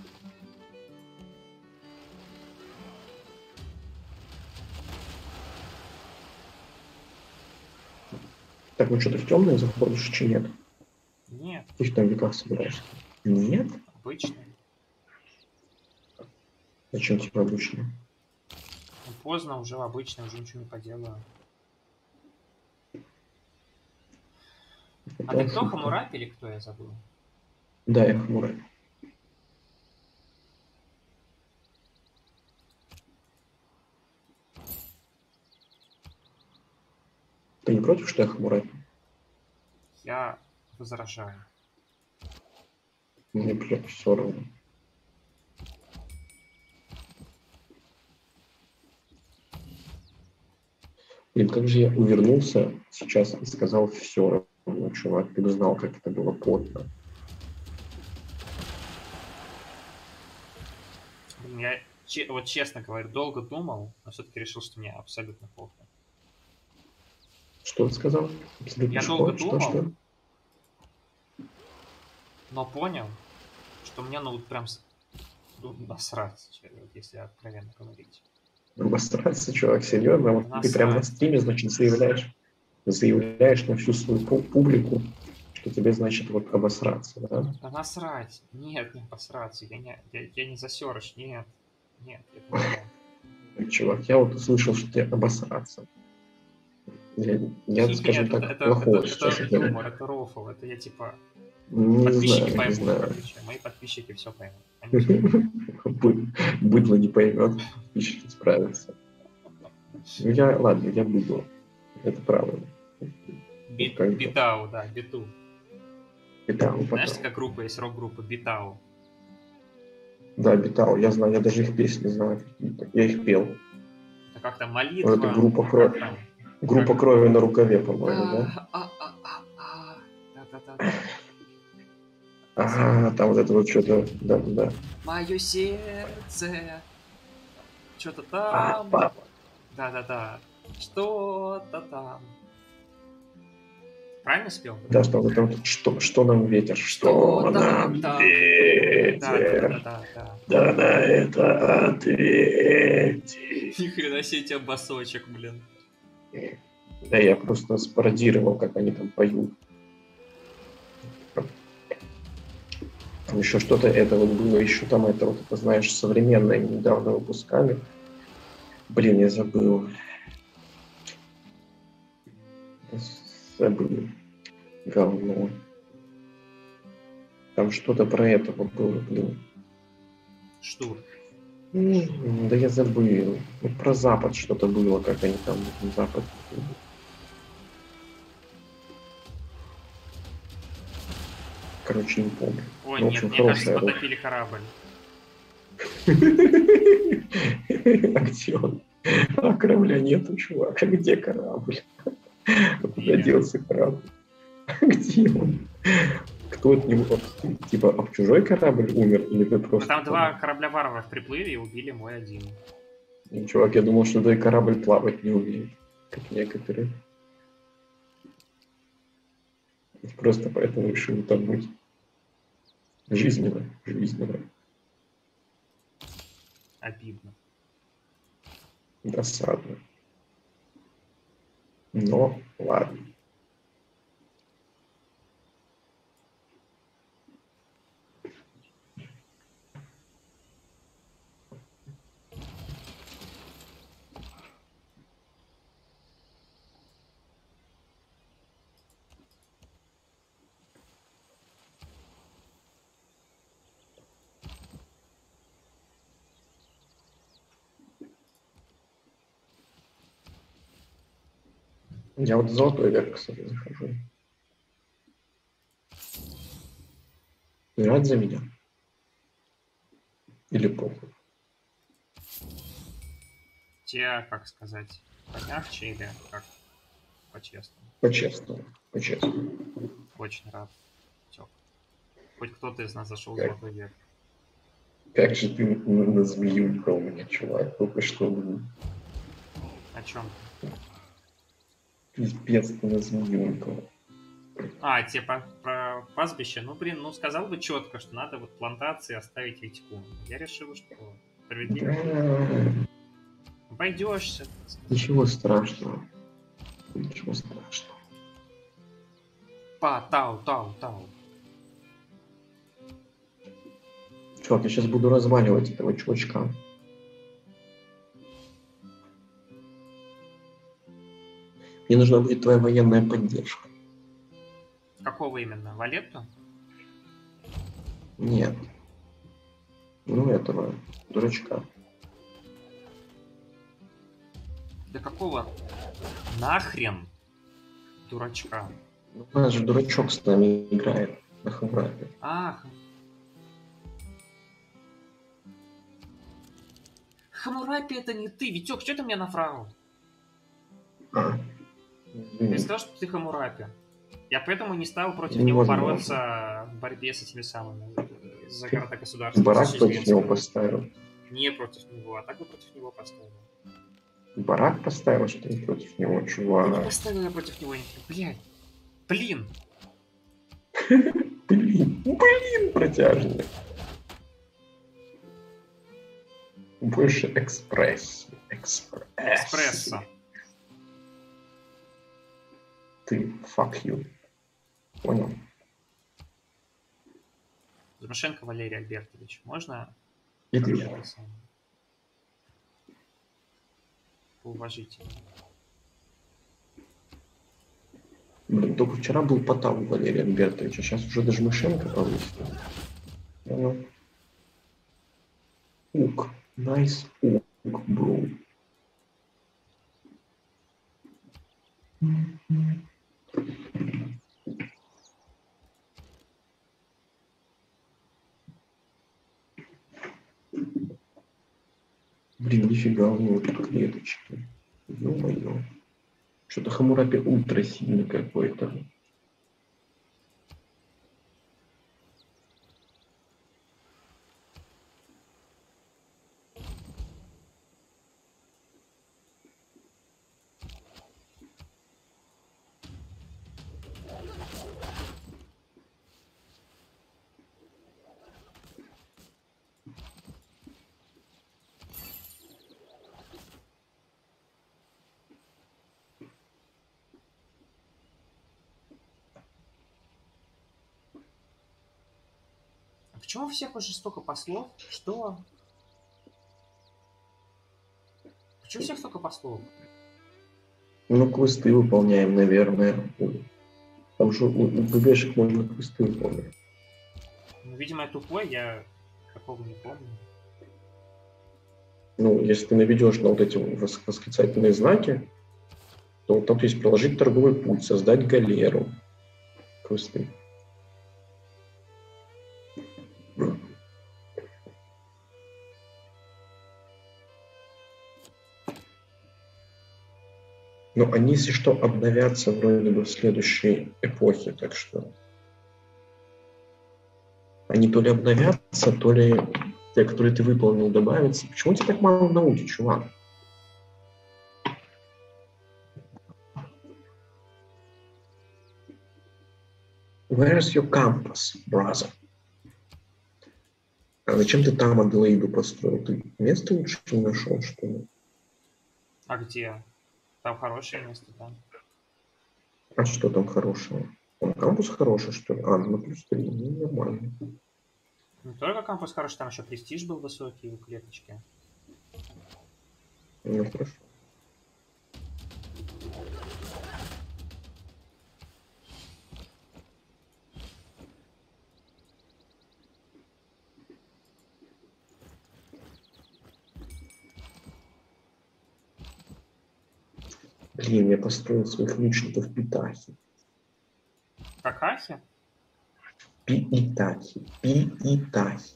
Так, ну что, ты в темные заходишь, чи нет? Нет, Ты в там веках собираешься? Нет? обычно. Зачем тебе обычно? Ну, поздно, уже обычно, уже ничего не поделаю. А ты кто, Хамурапи или кто, я забыл? Да, я Хамурапи. Ты не против, что я Хамурапи? Я возражаю. Мне плевать, все равно. Блин, как же я увернулся сейчас и сказал все равно, чувак. Ты бы знал, как это было плотно. Я, вот честно говорю, долго думал, но все-таки решил, что мне абсолютно плохо. Что ты сказал? Абсолютно Я что? долго Что, думал, что? но понял, что мне ну вот прям насрать, если откровенно говорить. Обосраться, чувак, серьезно? Вот ты прям на стриме, значит, заявляешь на всю свою публику, что тебе, значит, вот обосраться, да? Да насрать. Нет, не обосраться. Я не засерыш, нет. Нет, это не я. Чувак, я вот услышал, что тебе обосраться. Я скажем так, плохого сейчас. Это юмор, это рофл, это я типа... Не Подписчики знаю, поймут, не знаю. короче. Мои подписчики все поймут. Быдло не поймет, подписчики справятся. Ну, ладно, я быдло. Это правильно. Битау, да, Биту. Битау, знаешь, такая группа есть, рок-группа Битау? Да, Битау, я знаю, я даже их песни знаю. Я их пел. Это как там молитва? Вот это группа крови. Группа крови на рукаве, по-моему, да? Да-да-да. Ага, там вот это вот что-то, да. Мое сердце, что-то там. Да-да-да. Что-то там. Правильно спел? Да, что вот там, что нам ветер, что нам ветер. Да на это ответь. Ни хрена себе тебе басочек, блин. Да я просто спародировал, как они там поют. Там еще что-то это вот было, еще там это вот, это, знаешь, современное недавно выпускали. Блин, я забыл. Говно. Там что-то про этого было, блин. Что? Да я забыл. Ну, про Запад что-то было, как они там, Запад. Короче, не помню. Ой, ну, нет, общем, мне кажется, потопили корабль. А где он? А корабля нету, чувак. А где корабль? Куда делся корабль? Где он? Кто от него? Типа, об чужой корабль умер? Или ты просто... Там два корабля варваров приплыли и убили мой один. Чувак, я думал, что твой корабль плавать не умеет. как некоторые. Просто поэтому решил там быть. Жизненно. Обидно. Досадно. Но ладно. Я вот в золотой век, кстати, захожу. Не рад за меня? Или похуй? Тебе, как сказать, помягче или как по-честному? По-честному. Очень рад. Тёп. Хоть кто-то из нас зашел в Как? золотой век. Как же ты назмеюкал меня, чувак, только что. О чем? Пиздец, ты назмеюкал. А, тебе про пастбище? Ну, блин, ну сказал бы четко, что надо вот плантации оставить Витьку. Я решил, что справедливо. Да, Обойдешься. ничего страшного. Тау. Чувак, я сейчас буду разваливать этого чувачка. Мне нужна будет твоя военная поддержка. Какого именно? Валетту? Нет. Ну, этого дурачка. Да какого нахрен дурачка? Ну, у нас же дурачок с нами играет на Хамурапе. Ах. Хамурапи это не ты. Витек, что ты мне наврал? Ты сказал, что ты Хамурапи. Я поэтому не стал против него Невозможно. бороться в борьбе с этими самыми за города-государства. Барак против него поставил. Не против него, а так бы против него поставил. Барак поставил, что ли, против него, Да не чувак? поставил я против него ничего. Блядь. Блин. Блин, протяжно. Больше Эспрессо. Ты, fuck you. Понял? Змашенко Валерий Альбертович. Можно? Это как я. это самое? Поуважительно. Блин, только вчера был Потап у Валерия Альбертовича, сейчас уже даже Мышенко повысил. Понял? Ук. Nice ук, бро. Блин, нифига у него тут клеточки. Ё-моё. Что-то Хамурапи ультра сильный какой-то. А почему у всех уже столько послов? Что? Почему у всех столько послов? Ну, квесты выполняем, наверное. Там же у ГГшек можно квесты выполнять. Ну, видимо, я тупой, я такого не помню. Ну, если ты наведешь на вот эти восклицательные знаки, то там есть проложить торговый путь, создать галеру. Квесты. Но они, если что, обновятся вроде бы в следующей эпохе, так что они то ли обновятся, то ли те, которые ты выполнил, добавятся. Почему тебе так мало науки, чувак? Where's your campus, brother? А зачем ты там Аделаиду построил? Ты место лучше не нашел, что ли? А где? Там хорошее место, да. А что там хорошего? Там кампус хороший, что ли? А, ну плюс 3, ну нормально. Не только кампус хороший, там еще престиж был высокий у клеточки. Ну хорошо. Блин, я построил своих лучников в Питахе. Какахи? Питахи. Питахи.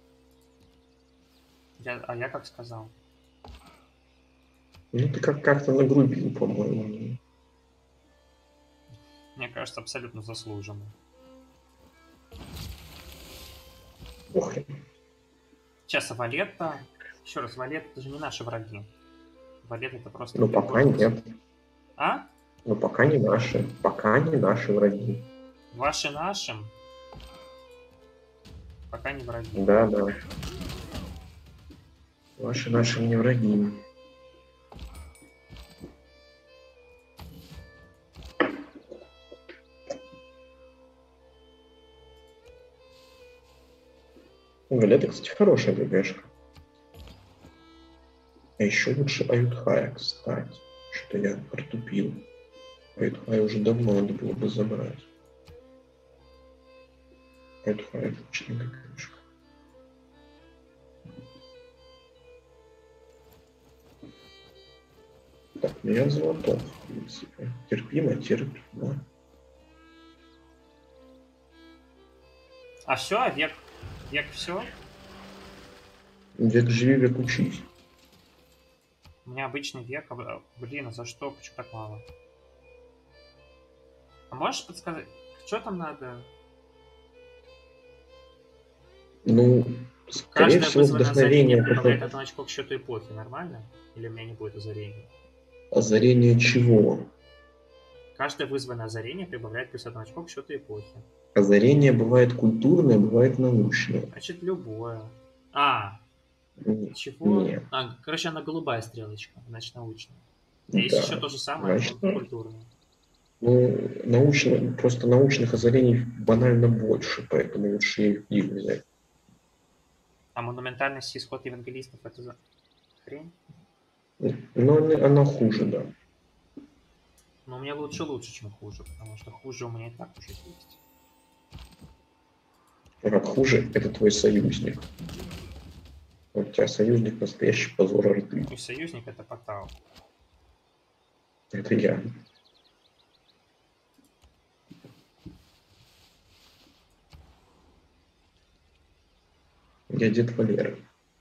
А я как сказал? Ну ты как-то нагрубил, по-моему. Мне кажется, абсолютно заслуженно. Ох, Сейчас, а Валетта... Еще раз, Валетта это же не наши враги. Валетта это просто... ну пока нет. А? Ну пока не наши. Пока не наши враги. Ваши нашим? Пока не враги. Да. Ваши наши не враги. Валета, кстати, хорошая ГГшка. А еще лучше Аютхая, кстати. Что я протупил. Аютхая уже давно надо было бы забрать. Аютхая отличная ГГшка. Так, меня золото, в принципе. Терпимо. А все, век все? Век живи, век учись. У меня обычный век, блин, а за что? Почему так мало? А можешь подсказать, что там надо? Ну, скорее Каждое всего, вызванное озарение вдохновение. прибавляет одно очко к счету эпохи, нормально? Или у меня не будет озарения? Озарение чего? Каждое вызванное озарение прибавляет плюс одно очко к счету эпохи. Озарение бывает культурное, бывает научное. Значит, любое. Чего? Нет. Короче, она голубая стрелочка, значит, научная. А Да. есть еще то же самое, Значит, но культурное. Ну, просто научных озарений банально больше, поэтому лучше их взять. А монументальность и исход евангелистов это за хрень? Но она хуже, да. Но у меня лучше, чем хуже, потому что хуже у меня и так уже есть. А как хуже, это твой союзник. У тебя союзник настоящий позор рты. Мой союзник это Портал. Это я. Я дед Валера.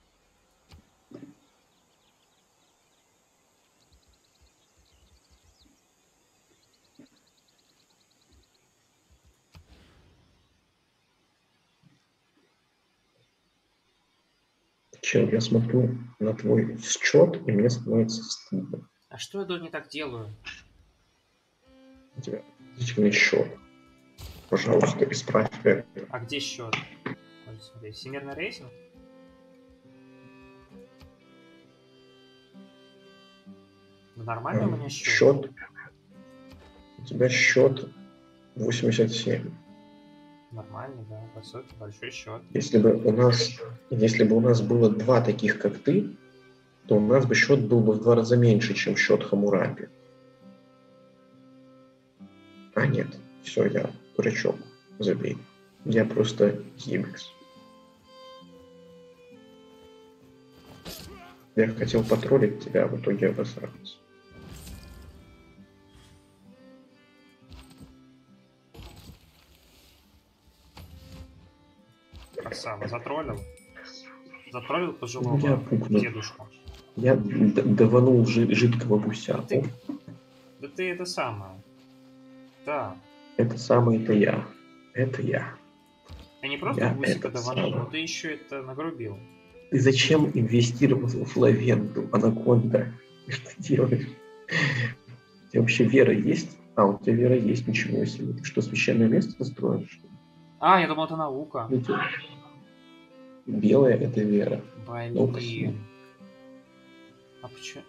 Чел, я смотрю на твой счет, и мне становится стыдно. А что я не так делаю? Дайте мне счет. Пожалуйста, исправь это. А где счет? Всемирный рейтинг? Ну, нормально у меня счет? У тебя счет 87. Нормально, да, высокий, большой счет. Если бы у нас было два таких, как ты, то у нас бы счет был бы в 2 раза меньше, чем счет Хамурапи. А нет, все, я дурачок, забей. Я просто Гибекс. Я хотел потроллить тебя, а в итоге обосрался. Красава, затроллил? Затроллил пожилого дедушку. Я даванул жидкого гуся. Да ты это самое. Да. Это самое, это я. Это я. Я не просто гусика даванул, но ты еще это нагрубил. Ты зачем инвестировал в Лавенду, Анаконда? Что ты делаешь? У тебя вообще вера есть? А, у тебя вера есть, ничего себе. Ты что, священное место строишь? А, я думал, это наука. Белая — это вера. Блин. А почему?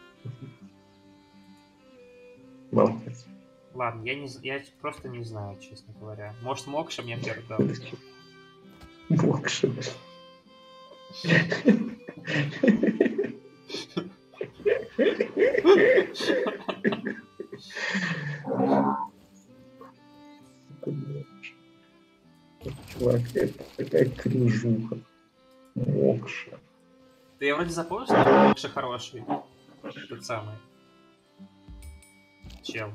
Молодец. Ладно, я просто не знаю, честно говоря. Может, Мокша мне веру дал. Мокша. Чувак, это такая кринжуха. Мокша. Да я вроде запомнил, что Мокша хороший. Тот самый. Чел.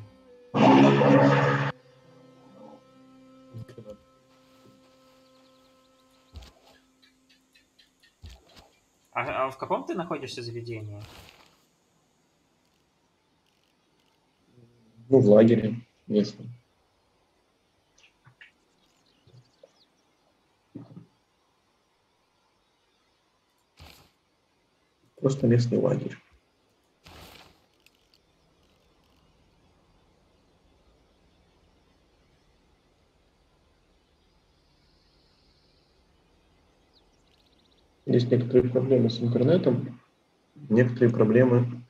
А в каком ты находишься заведении? Ну, в лагере местном. Просто местный лагерь. Есть некоторые проблемы с интернетом, некоторые проблемы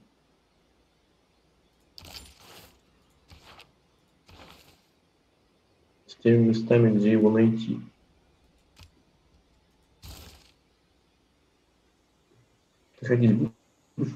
с теми местами, где его найти. Ты ходить будешь?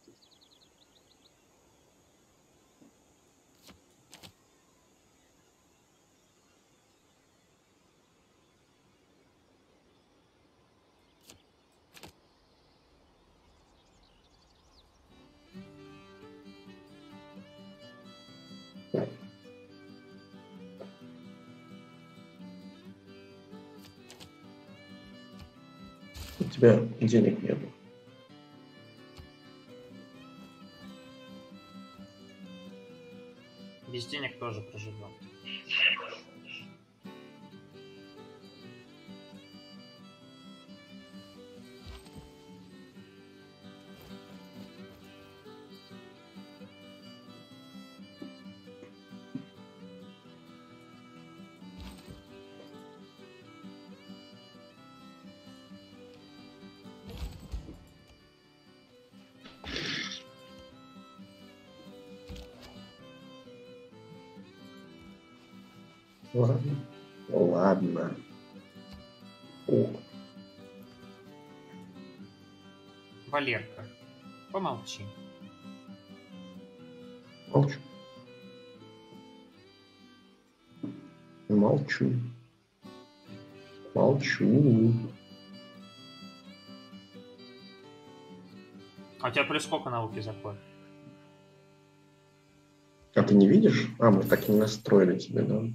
У тебя денег нет. Без денег тоже проживем. Ладно. Ладно. О, Валерка, помолчи. молчу. Молчу. Молчу. А у тебя плюс сколько науки заходит? А ты не видишь? А, мы так и не настроили тебя, да?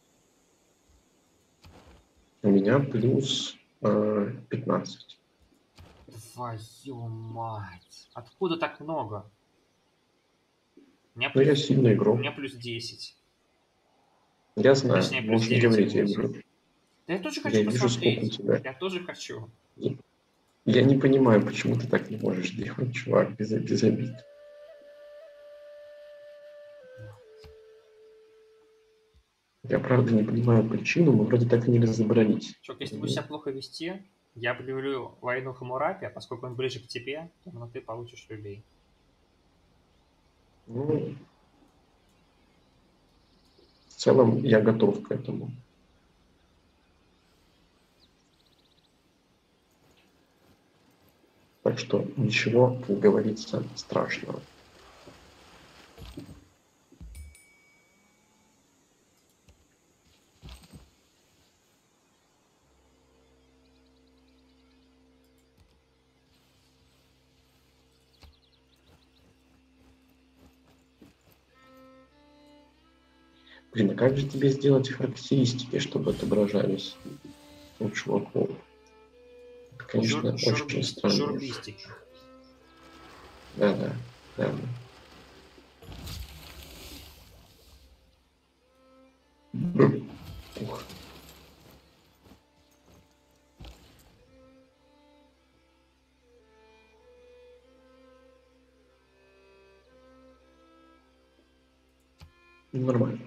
У меня плюс 15. Твою мать. Откуда так много? У меня Ну, я плюс, сильный у игрок. меня плюс 10. Я знаю. Точнее, плюс Можешь не 9 и говорить, я 8. вижу. Да я тоже Я хочу вижу, сколько у посмотреть. тебя. Я тоже хочу. Я не понимаю, почему ты так не можешь делать, чувак, без обид. Я правда не понимаю причину, мы вроде так и не разобрались. Чувак, если будешь себя плохо вести, я объявлю войну Хамурапи, а поскольку он ближе к тебе, то ну, ты получишь людей. Ну, в целом я готов к этому. Так что ничего, как говорится, страшного. Блин, а как же тебе сделать характеристики, чтобы отображались у чуваков? Это, конечно, очень странно. Журбистики. Да. Ух. Нормально.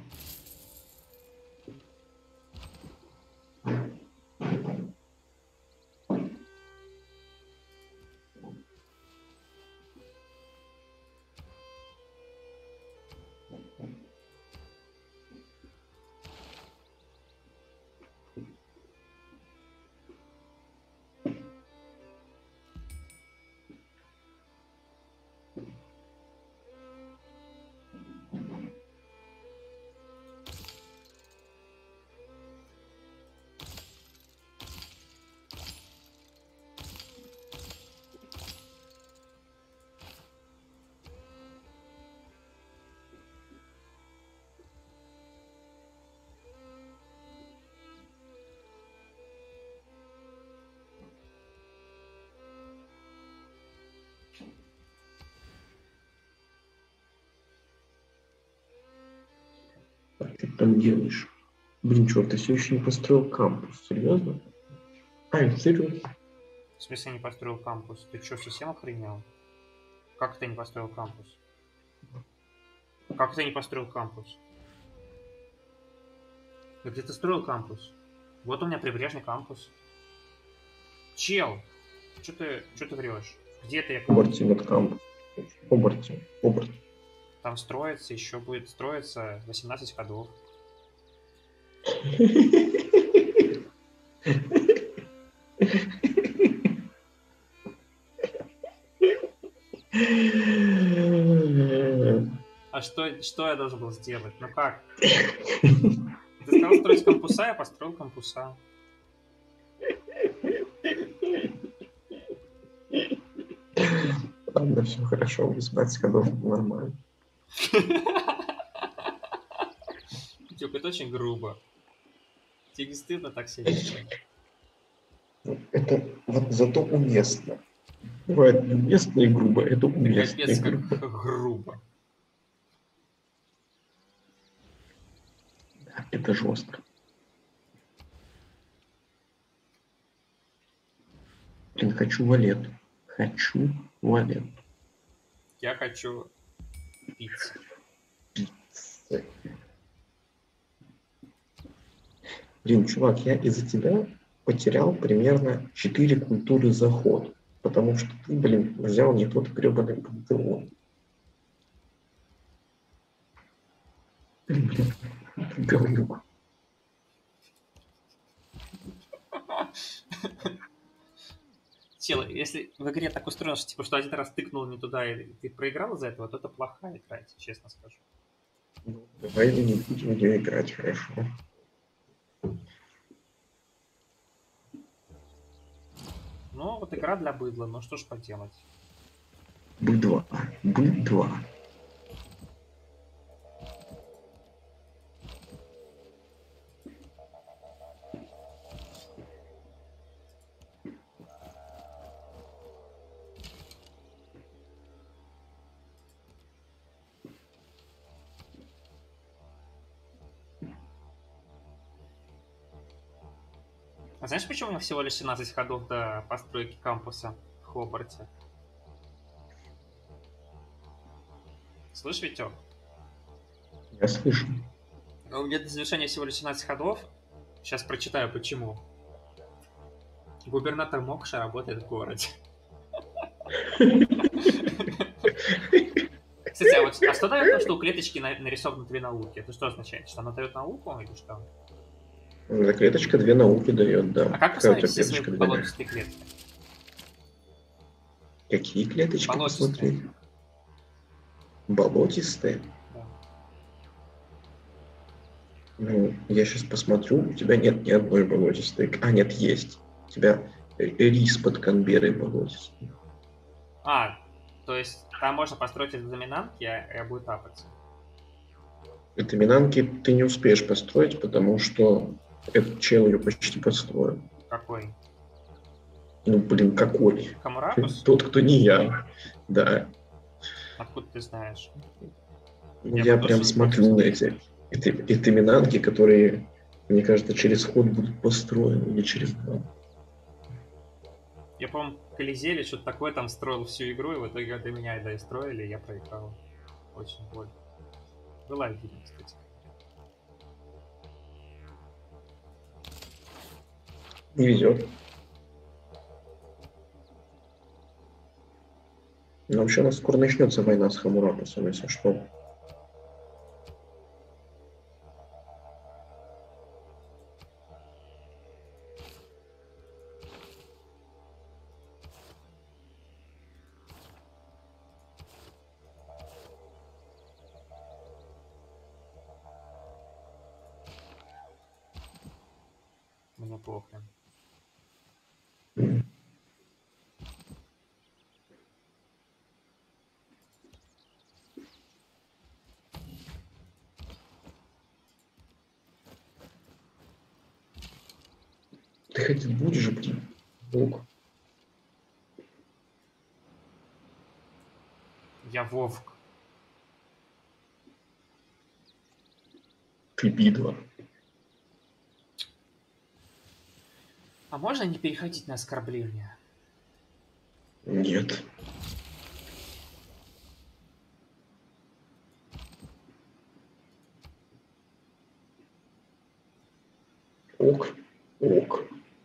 А ты там делаешь? Блин, чувак, ты все еще не построил кампус, серьезно? Серьезно? В смысле не построил кампус? Ты что, совсем охренел? Как ты не построил кампус? Как ты не построил кампус? Да где ты строил кампус? Вот у меня прибрежный кампус. Чел! Что ты врешь? Где ты я кампус? Оборти над кампус. Оборти. Там строится, еще будет строиться 18 ходов. А что я должен был сделать? Ну как? Ты сказал строить кампуса, я построил кампуса. Ладно, все хорошо, 18 ходов нормально. Тюк, это очень грубо. Тебе не стыдно так сидеть? Это вот зато уместно. Бывает уместно и грубо, это уместно Капец, и как грубо. грубо. Это жестко. Блин, хочу валет. Я хочу пиццу. Блин, чувак, я из-за тебя потерял примерно 4 культуры за ход. Потому что ты, блин, взял не тот гребаный пантеон. Блин, говнюк. Чел, если в игре так устроено, что, типа, что один раз тыкнул не туда и ты проиграл из-за этого, то это плохая игра, честно скажу. Ну, давай не будем в нее играть, хорошо. Ну, вот игра для быдла, ну что ж поделать. Б2. А знаешь, почему у меня всего лишь 17 ходов до постройки кампуса в Хобарте? Слышь, Витек? Я слышу. У меня до завершения всего лишь 17 ходов. Сейчас прочитаю, почему. Губернатор Мокша работает в городе. Кстати, а что дает то, что у клеточки нарисованы 2 науки? Это что означает? Что она дает науку или что? Эта клеточка 2 науки дает, да. А как Какая у посмотреть тебя все свои клеточка 2 дает? болотистые клетки? Какие клеточки Болотистые. посмотреть? Болотистые? Да. Ну, я сейчас посмотрю, у тебя нет ни одной болотистой. А, нет, есть. У тебя рис под конберой болотистый. А, то есть там можно построить из доминантки, а будет апаться. Доминантки ты не успеешь построить, потому что этот чел ее почти построил. Какой? Ну, блин, какой? Камурапус? Тот, кто не я. Да. Откуда ты знаешь? Я прям смотрю на эти минанки, которые, мне кажется, через ход будут построены или через два. Я, по-моему, Колизей или что-то такое там строил всю игру, и в итоге до меня и строили, и я проиграл. Очень больно. Была видно, кстати. Не везет. Но вообще у нас скоро начнется война с Хамураписом, если что. Мне плохо. Ты ходить будешь, блин? Бог. Я Вовк. Ты битва. А можно не переходить на оскорбления? Нет. Ок. Ок.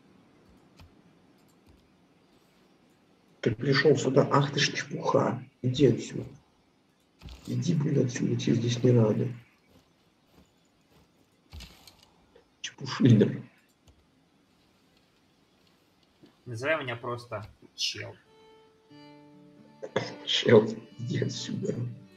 Ты пришел сюда. Ах ты ж чепуха. Иди отсюда. Иди, блин, отсюда. Тебе здесь не надо. Чепушильдер. Называй меня просто чел. Чел, иди отсюда.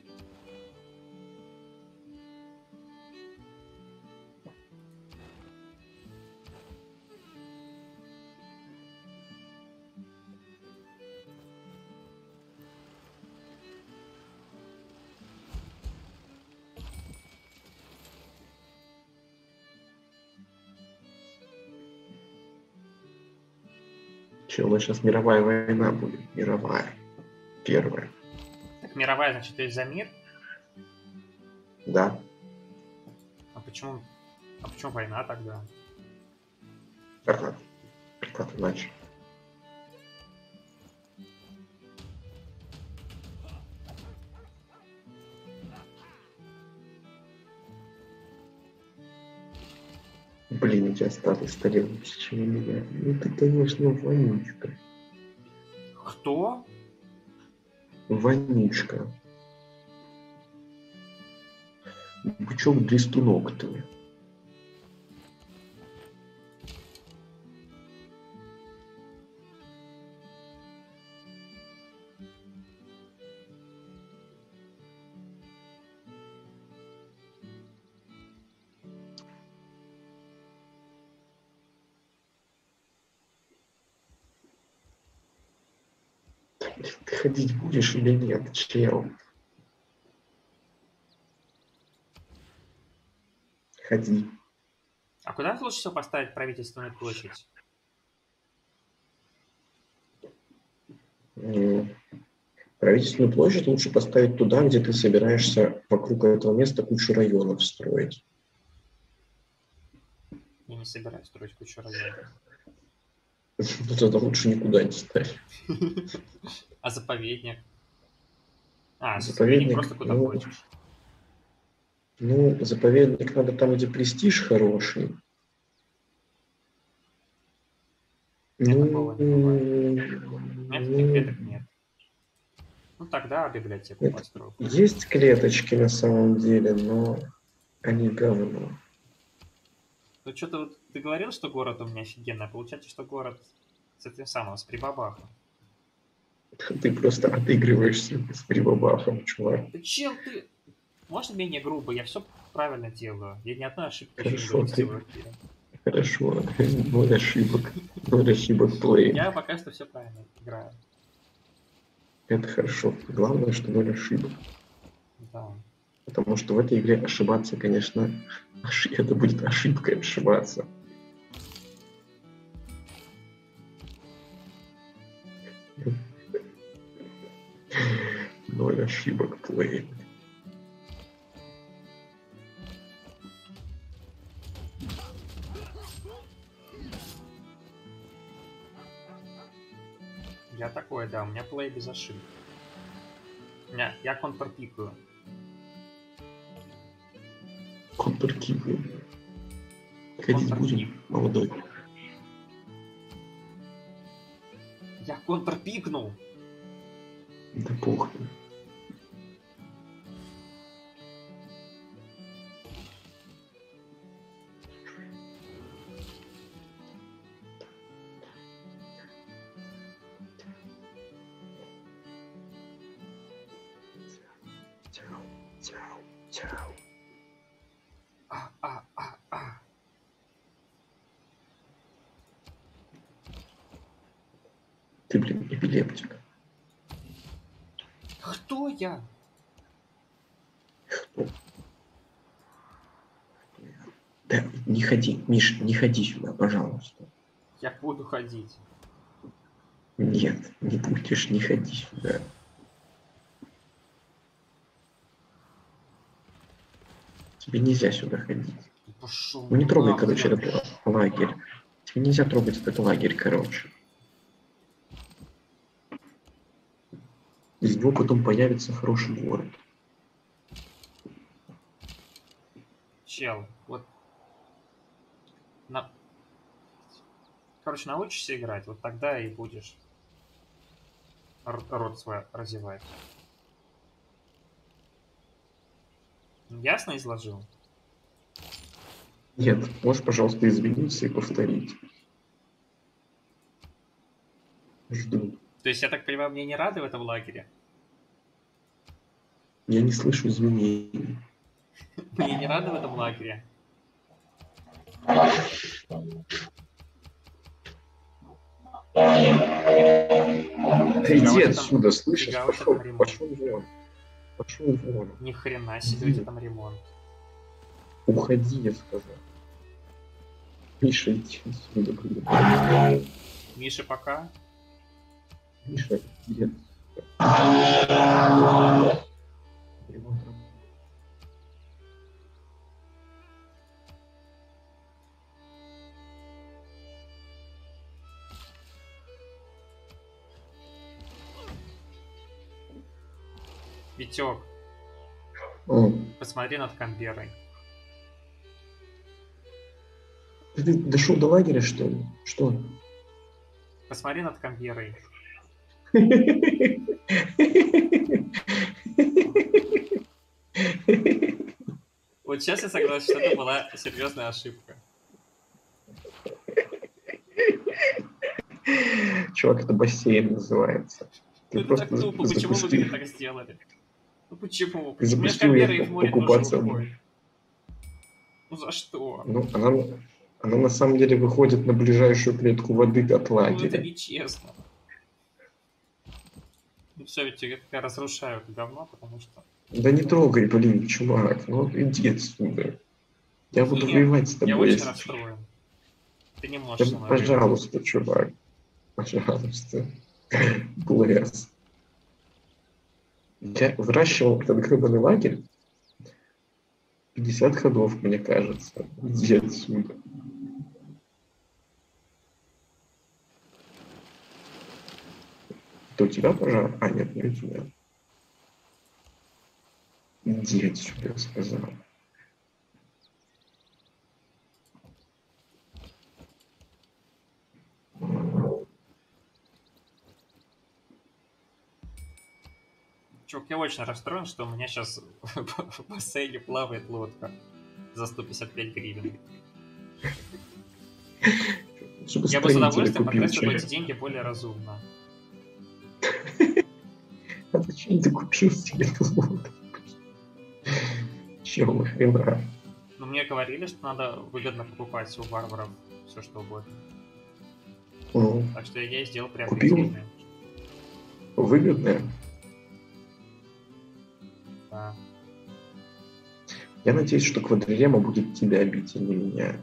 Чел, у нас сейчас мировая война будет. Мировая. Первая. Так мировая, значит, то есть за мир? Да. А почему война тогда? Как иначе? Блин, у тебя статус стал лучше, чем у меня. Ну ты, конечно, вонючка. Кто? Вонючка. Бычок дрестунок ты. Ты ходить будешь или нет, чел? Ходи. А куда лучше всего поставить правительственную площадь? Правительственную площадь лучше поставить туда, где ты собираешься вокруг этого места кучу районов строить. Я не собираюсь строить кучу районов. Ну, тогда лучше никуда не ставь. А заповедник? А, заповедник Заповедник, просто куда хочешь. Ну, заповедник надо там, где престиж хороший. Нет, такого не бывает. Нет, таких клеток нет. Ну тогда библиотеку Нет, построю. есть клеточки на самом деле, но они говно. Ну что-то вот ты говорил, что город у меня офигенный, а получается, что город с этим самым, с прибабахом. Ты просто отыгрываешься с прибабахом, чувак. Да чел, ты... Можно менее грубо? Я все правильно делаю. Я ни одной ошибки еще не Хорошо, допустил ты. в эфире. Хорошо. Ноль ошибок. Ноль ошибок плей. Я пока что все правильно играю. Это хорошо. Главное, что ноль ошибок. Да. Потому что в этой игре ошибаться, конечно, это будет ошибкой ошибаться. Ноль ошибок плей. Я такой, да, у меня плей без ошибок. Я контрпикаю. Контркик. Ходить Контркик. будем, молодой. Я контрпикнул. Да похуй. А. Ты, блин, эпилептик. Кто я? Да, не ходи, Миш, не ходи сюда, пожалуйста. Я буду ходить. Нет, не будешь, не ходи сюда. Тебе нельзя сюда ходить. Пошел. Ну не трогай, короче, этот лагерь. Тебе нельзя трогать этот лагерь, короче. Из него потом появится хороший город. Чел, вот. Короче, научишься играть, вот тогда и будешь рот свой развивать. Ясно изложил? Нет, можешь, пожалуйста, извиниться и повторить. Жду. То есть, я так понимаю, мне не рады в этом лагере? Я не слышу изменений. Мне не рады в этом лагере? Иди отсюда, слышишь? Фига у тебя там ремонт. Пошел вон. Пошел вон. Ни хрена себе у тебя там ремонт. Уходи, я сказал. Миша, иди отсюда, блин. Миша, пока. Миша, иди отсюда. Витек, О, посмотри над Канберрой. ты дошел до лагеря, что ли? Что? Посмотри над Канберрой. Вот сейчас я согласен, что это была серьезная ошибка. Чувак, это бассейн называется. Ты Это просто так тупо, почему вы запустил. так сделали? Ну почему? Ты Почему я запустил Канберрой ее в море тоже оккупацию. уходит? Ну за что? Ну, она на самом деле выходит на ближайшую клетку воды от Ну это лагеря. нечестно. Ну все, ведь я разрушаю это говно, потому что... Да не трогай, блин, чувак. Ну иди отсюда. Я буду Нет, воевать с тобой. я очень если расстроен. Ты не Да, можешь со мной воевать. пожалуйста, чувак. Пожалуйста. Блэс. Я выращивал этот гребаный лагерь 50 ходов, мне кажется. Иди отсюда. Это у тебя пожар? А, нет, не у тебя. Иди отсюда, я сказал. Чувак, я очень расстроен, что у меня сейчас в бассейне плавает лодка за 155 гривен. Чтобы Я бы с строителя удовольствием купил, потратил бы че? эти деньги более разумно. А зачем ты купил себе эту лодку? Чего нахрена? Но мне говорили, что надо выгодно покупать у варваров все что угодно. Ну, Так что я и сделал приобретение. выгодно. Да. Я надеюсь, что Квадрилема будет тебя бить, а не меня.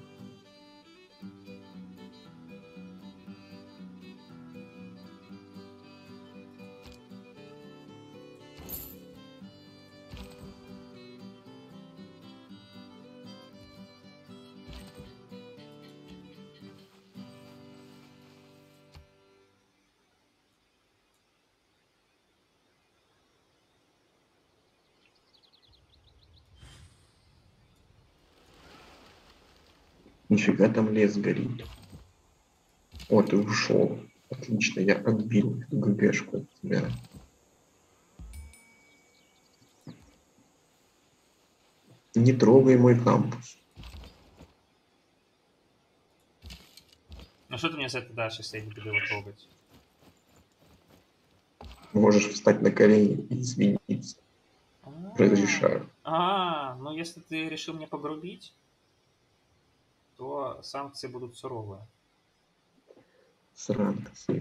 Нифига там лес горит. О, ты ушел. Отлично, я отбил эту ГГшку от тебя. Не трогай мой кампус. Ну что ты мне за это дашь, если я не буду его трогать? Можешь встать на колени и извиниться. Разрешаю. Ну если ты решил мне погрубить, то санкции будут суровые. Санкции.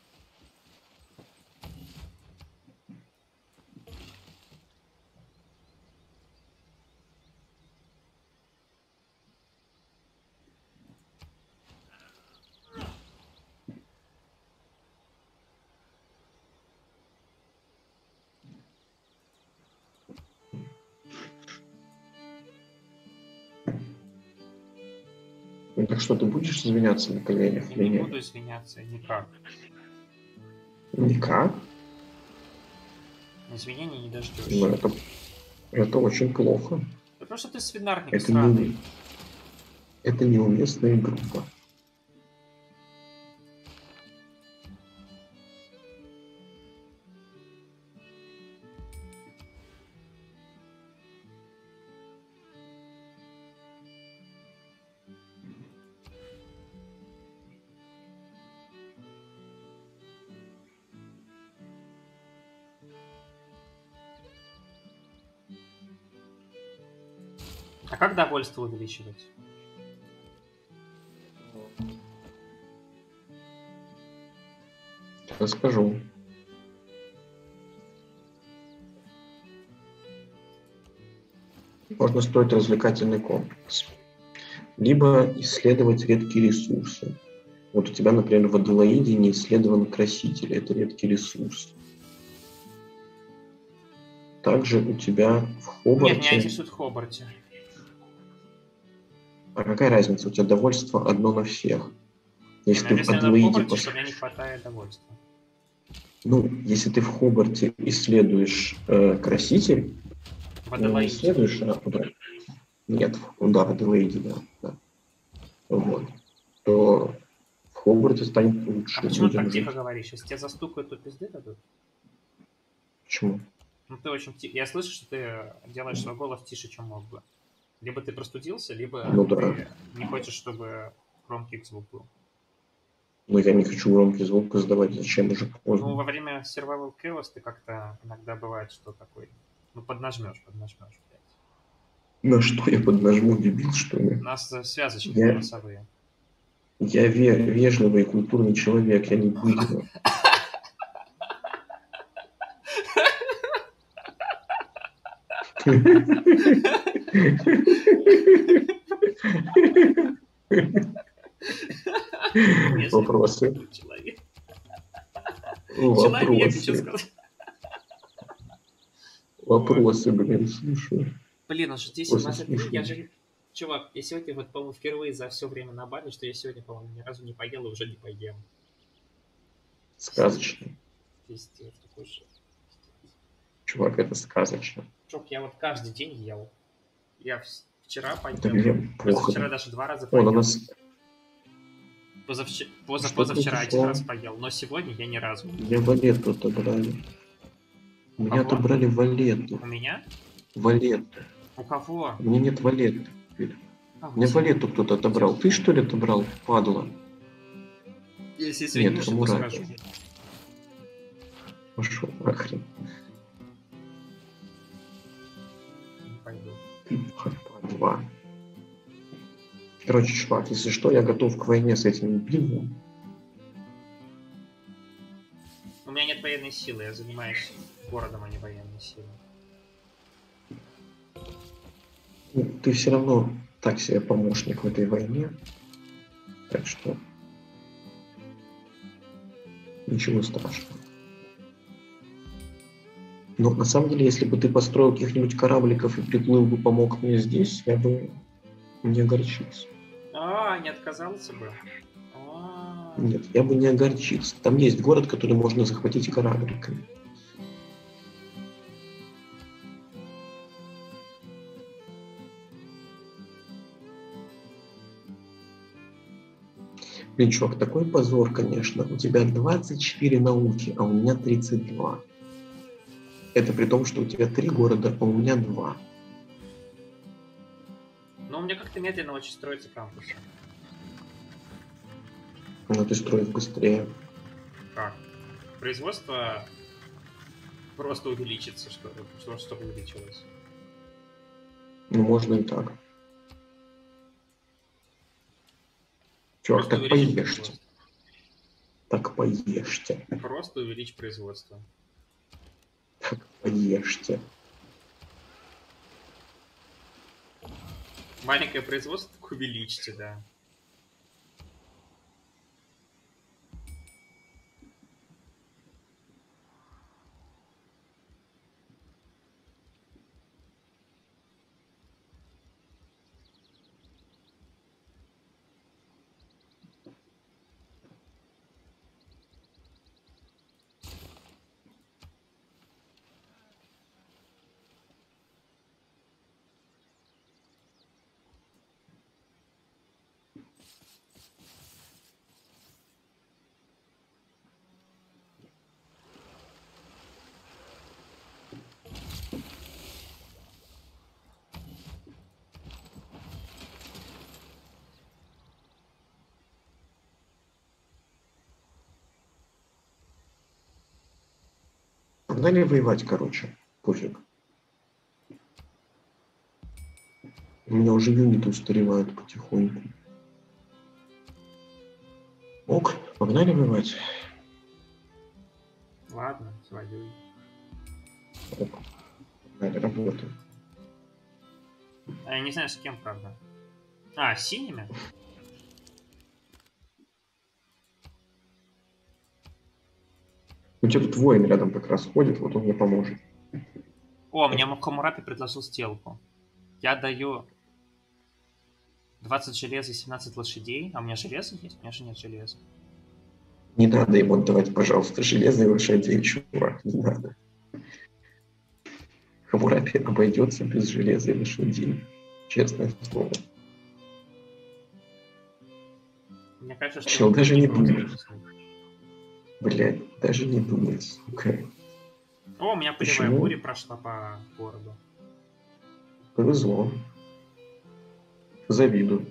Ну, так что, ты будешь извиняться на коленях Я или не нет? буду извиняться никак. Никак? Извинений не Ну, дождешься. это очень плохо. Потому что ты свинарник Это, сраный. это неуместно и грубо. А как довольство увеличивать? Расскажу. Можно строить развлекательный комплекс. Либо исследовать редкие ресурсы. Вот у тебя, например, в Аделаиде не исследованы красители. Это редкий ресурс. Также у тебя в Хобарте... Нет, меня интересует в Хобарте. А какая разница? У тебя довольство одно на всех. Если ты в Если надо в Аделаиде... Хобарте, что мне не хватает довольства. Ну, если ты в Хобарте исследуешь краситель, В не Аделаиде. исследуешь, нет, да, в Аделаиде, да. Вот. То в Хогвартсе станет лучше А почему ты людям так тихо жить. говоришь? Если тебя застукают, то пизды дадут? Почему? Ну ты очень тихо. Я слышу, что ты делаешь свой голос тише, чем мог бы. Либо ты простудился, либо Ну да. ты не хочешь, чтобы громкий звук был. Но я не хочу громкий звук издавать. Зачем уже Ну, поздно? во время Survival Chaos ты как-то иногда бывает, что такой. Ну, поднажмешь, блядь. На что я поднажму, дебил, что ли? У нас связочки Я, голосовые. я вежливый и культурный человек, я не буду. Вопросы. Человек, что Вопросы. сказать? Вопросы, блин, слушаю. Блин, уже Просто 10:23, я слушаю. же... Чувак, я сегодня, вот, по-моему, впервые за все время на Бали, что я сегодня, по-моему, ни разу не поел и уже не поем. Сказочно. Пиздец, какой же. Чувак, это сказочно. Чувак, я вот каждый день ел. Я вчера Да поел. мне Позавчера плохо. даже 2 раза О, на поел. нас... Что Позавчера один произошло? раз поел, но сегодня я ни разу. Мне валету отобрали. У меня Кого? отобрали валету. У меня? Валету. У кого? У меня нет валеты. А, У меня валету кто-то отобрал. Ты что ли отобрал, падла? Если извинишься, то Хамурапи. скажу. Пошел нахрен. Не пойду. Ты падла. Короче, чувак, если что, я готов к войне с этим билом. У меня нет военной силы, я занимаюсь городом, а не военной силой. Ну, ты все равно так себе помощник в этой войне. Так что ничего страшного. Но на самом деле, если бы ты построил каких-нибудь корабликов и приплыл бы, помог мне здесь, я бы не огорчился. Не отказался бы. Нет, я бы не огорчился. Там есть город, который можно захватить корабликами. Блин, чувак, такой позор, конечно. У тебя 24 науки, а у меня 32. Это при том, что у тебя 3 города, а у меня 2. Но у меня как-то медленно очень строится кампус. Но ты строишь быстрее. Как? Производство просто увеличится, что увеличилось. Ну, можно и так. Чувак, Просто так увеличить поешьте. производство. Так поешьте. Просто увеличь производство. Так поешьте. Маленькое производство так увеличьте, да. Погнали воевать, короче. Пофиг. У меня уже юниты устаревают потихоньку. Ок, погнали воевать. Ладно, воюй. Ок, погнали, работаем. А я не знаю, с кем, правда. А, с синими? У тебя тут воин рядом как раз ходит, вот он мне поможет. О, мне Хамурапи предложил сделку. Я даю 20 железа и 17 лошадей. А у меня железо есть? У меня же нет железа. Не надо ему отдавать, пожалуйста, железные лошадей, чувак, не надо. Хамурапи обойдется без железа и лошадей. Честное слово. Мне кажется, что Чел он даже не просто думает. честный. Блядь, даже не думает, сука. О, у меня полевая Почему? буря прошла по городу. Повезло. Завидую.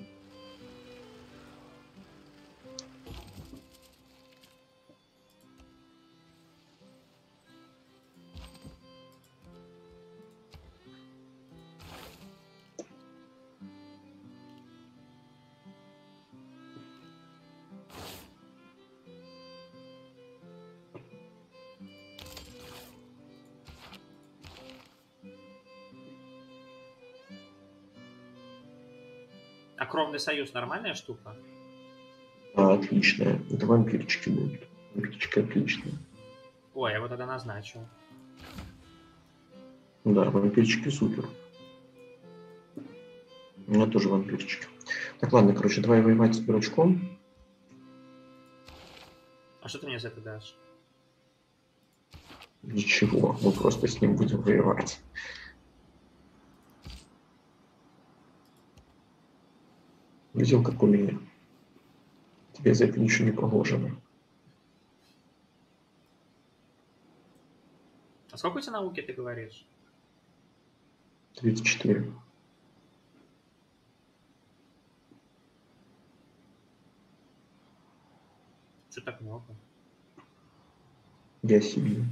А кровный союз нормальная штука? А, отличная. Это вампирчики будут. Вампирчики отличные. Ой, я его тогда назначу. Да, вампирчики супер. У меня тоже вампирчики. Так, ладно, короче, давай воевать с дурачком. А что ты мне за это дашь? Ничего, мы просто с ним будем воевать. Видел, как у меня? Тебе за это ничего не положено. А сколько у тебя науки, ты говоришь? 34. Что так много? Я себе.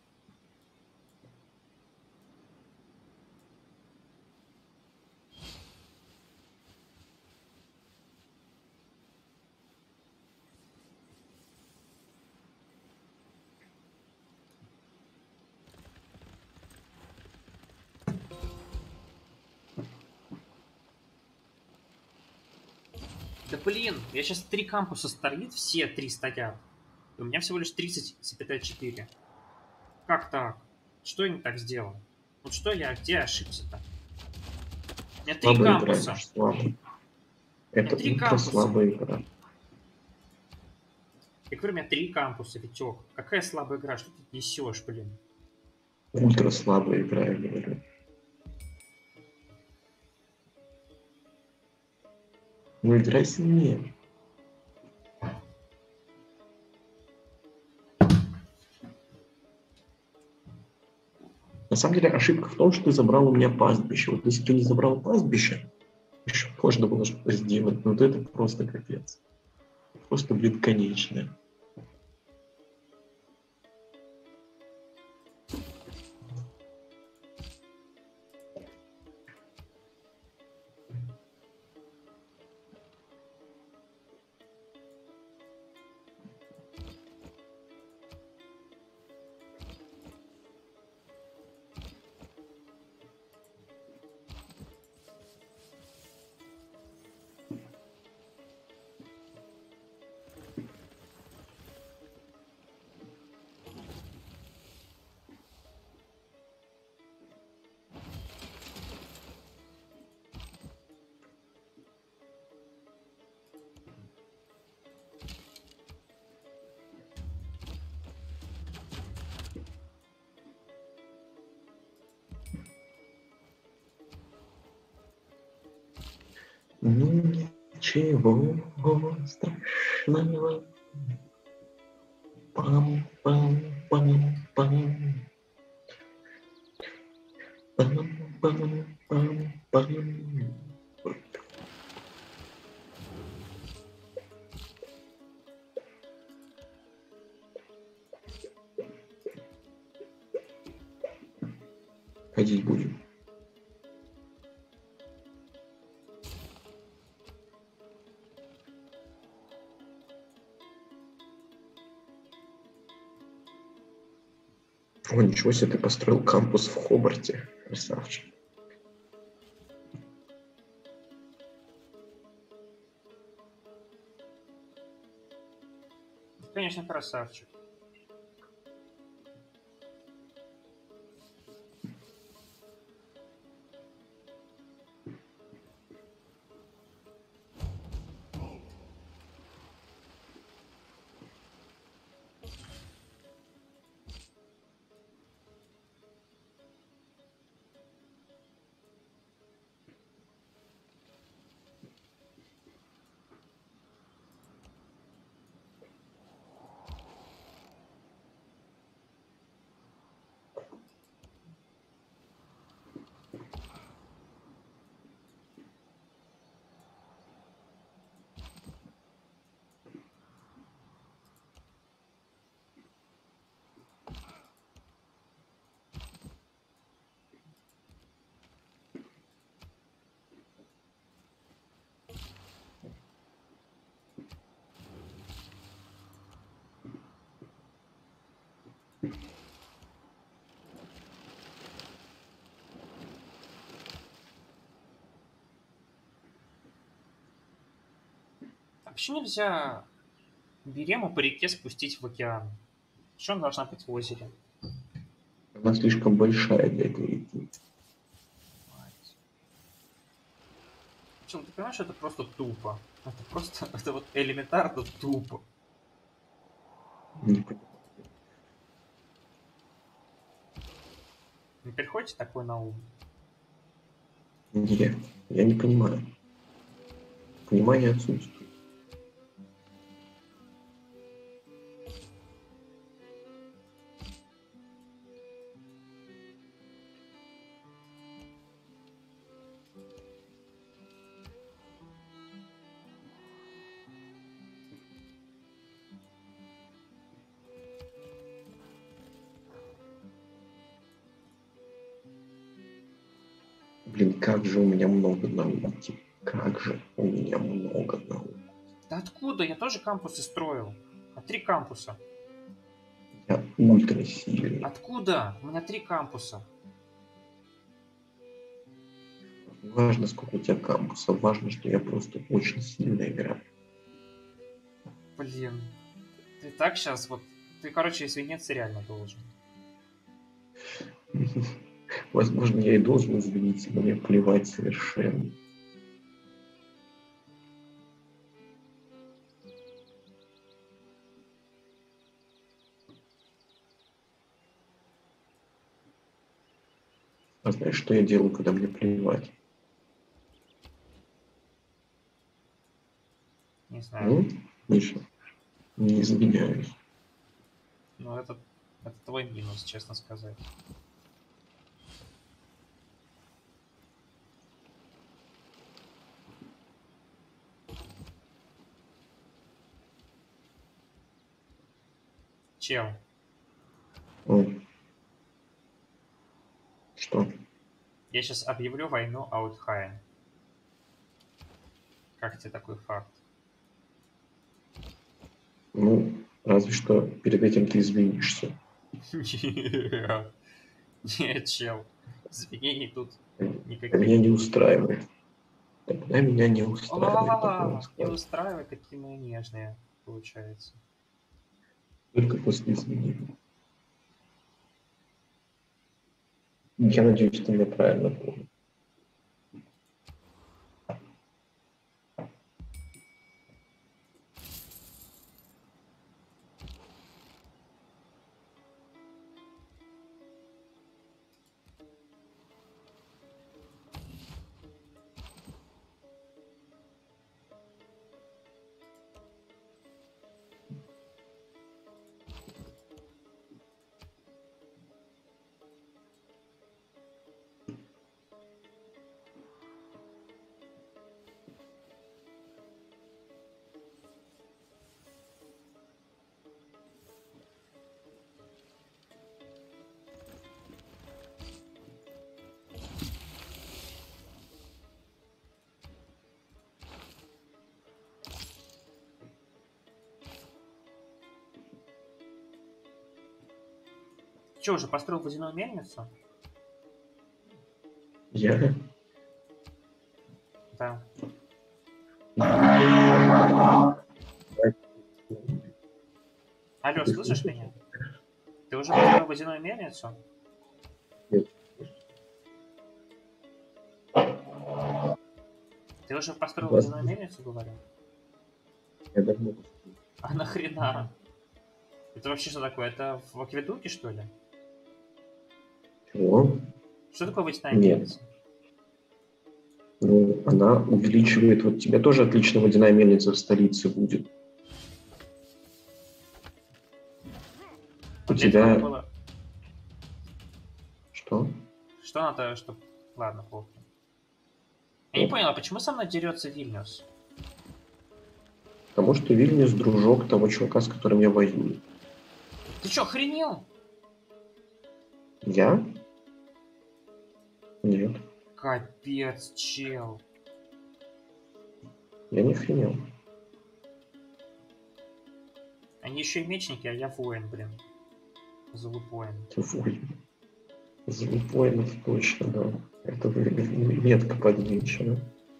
Да блин, я сейчас 3 кампуса стоит, все 3 стоят. И у меня всего лишь 30,4. Как так? Что я не так сделал? Вот что я, где ошибся-то? У меня 3 Слабая игра, кампуса. это слабо. У Это меня 3 ультра кампуса. слабая игра. Я говорю, у меня 3 кампуса, Витек. Какая слабая игра? Что ты несешь, блин? Ультра слабая игра, я говорю. Ну, играй сильнее. На самом деле ошибка в том, что ты забрал у меня пастбище. Вот если бы ты не забрал пастбище, еще можно было что-то сделать. Но вот это просто капец. Просто, блин, конечное. Ну, ничего страшного. Пам-пам-пам-пам. Пам-пам-пам-пам. Ходить будем. О, ничего себе, ты построил кампус в Хобарте. Красавчик. Конечно, красавчик. А почему нельзя Берему по реке спустить в океан? Почему она должна быть в озере? Она слишком большая для этой реки. Причем ты понимаешь, что это просто тупо. Это просто, это вот элементарно тупо. Не понимаю. Не приходите такой на ум? Нет, я не понимаю. Понимание отсутствует. Блин, как же у меня много науки. Как же у меня много науки. Да откуда? Я тоже кампусы строил. А 3 кампуса. Я ультра сильный. Откуда? У меня 3 кампуса. Не важно, сколько у тебя кампусов, важно, что я просто очень сильно играю. Блин. Ты так сейчас вот... Ты, короче, извиниться реально должен. Возможно, я и должен извиниться, но мне плевать совершенно. А знаешь, что я делаю, когда мне плевать? Не знаю. Миша, не извиняюсь. Но это твой минус, честно сказать. Чел, М. Что? я сейчас объявлю войну Аутхайн. Как тебе такой факт? Ну, разве что перед этим ты извинишься. Нет, чел. Извинений тут Меня никаких. не устраивает. Тогда меня не устраивает такой Не расклад. устраивай, какие мы нежные, получается. Только после извинений. Я надеюсь, ты меня правильно понял. Ты что, уже построил водяную мельницу? Я? Да. Алло, слышишь меня? Ты уже построил водяную мельницу? Нет. Ты уже построил Вас- водяную мельницу, говорю? Я давно. А нахрена? Это вообще что такое? Это в акведуке, что ли? Чего? Что такое водяная Нет. мельница? Ну, она увеличивает. Вот тебе тоже отлично водяная мельница в столице будет. У Вот для этого тебя... было... Что? Что надо, чтобы... Ладно, плохо. Я не понял, а почему со мной дерется Вильнюс? Потому что Вильнюс дружок того чувака, с которым я воюю. Ты что, охренел? Я? Нет, Капец, чел. я не охренел. Они еще и мечники, а я воин, блин. Залупоин. Ты воин. Звукоинов точно, да. Это метко подмечено.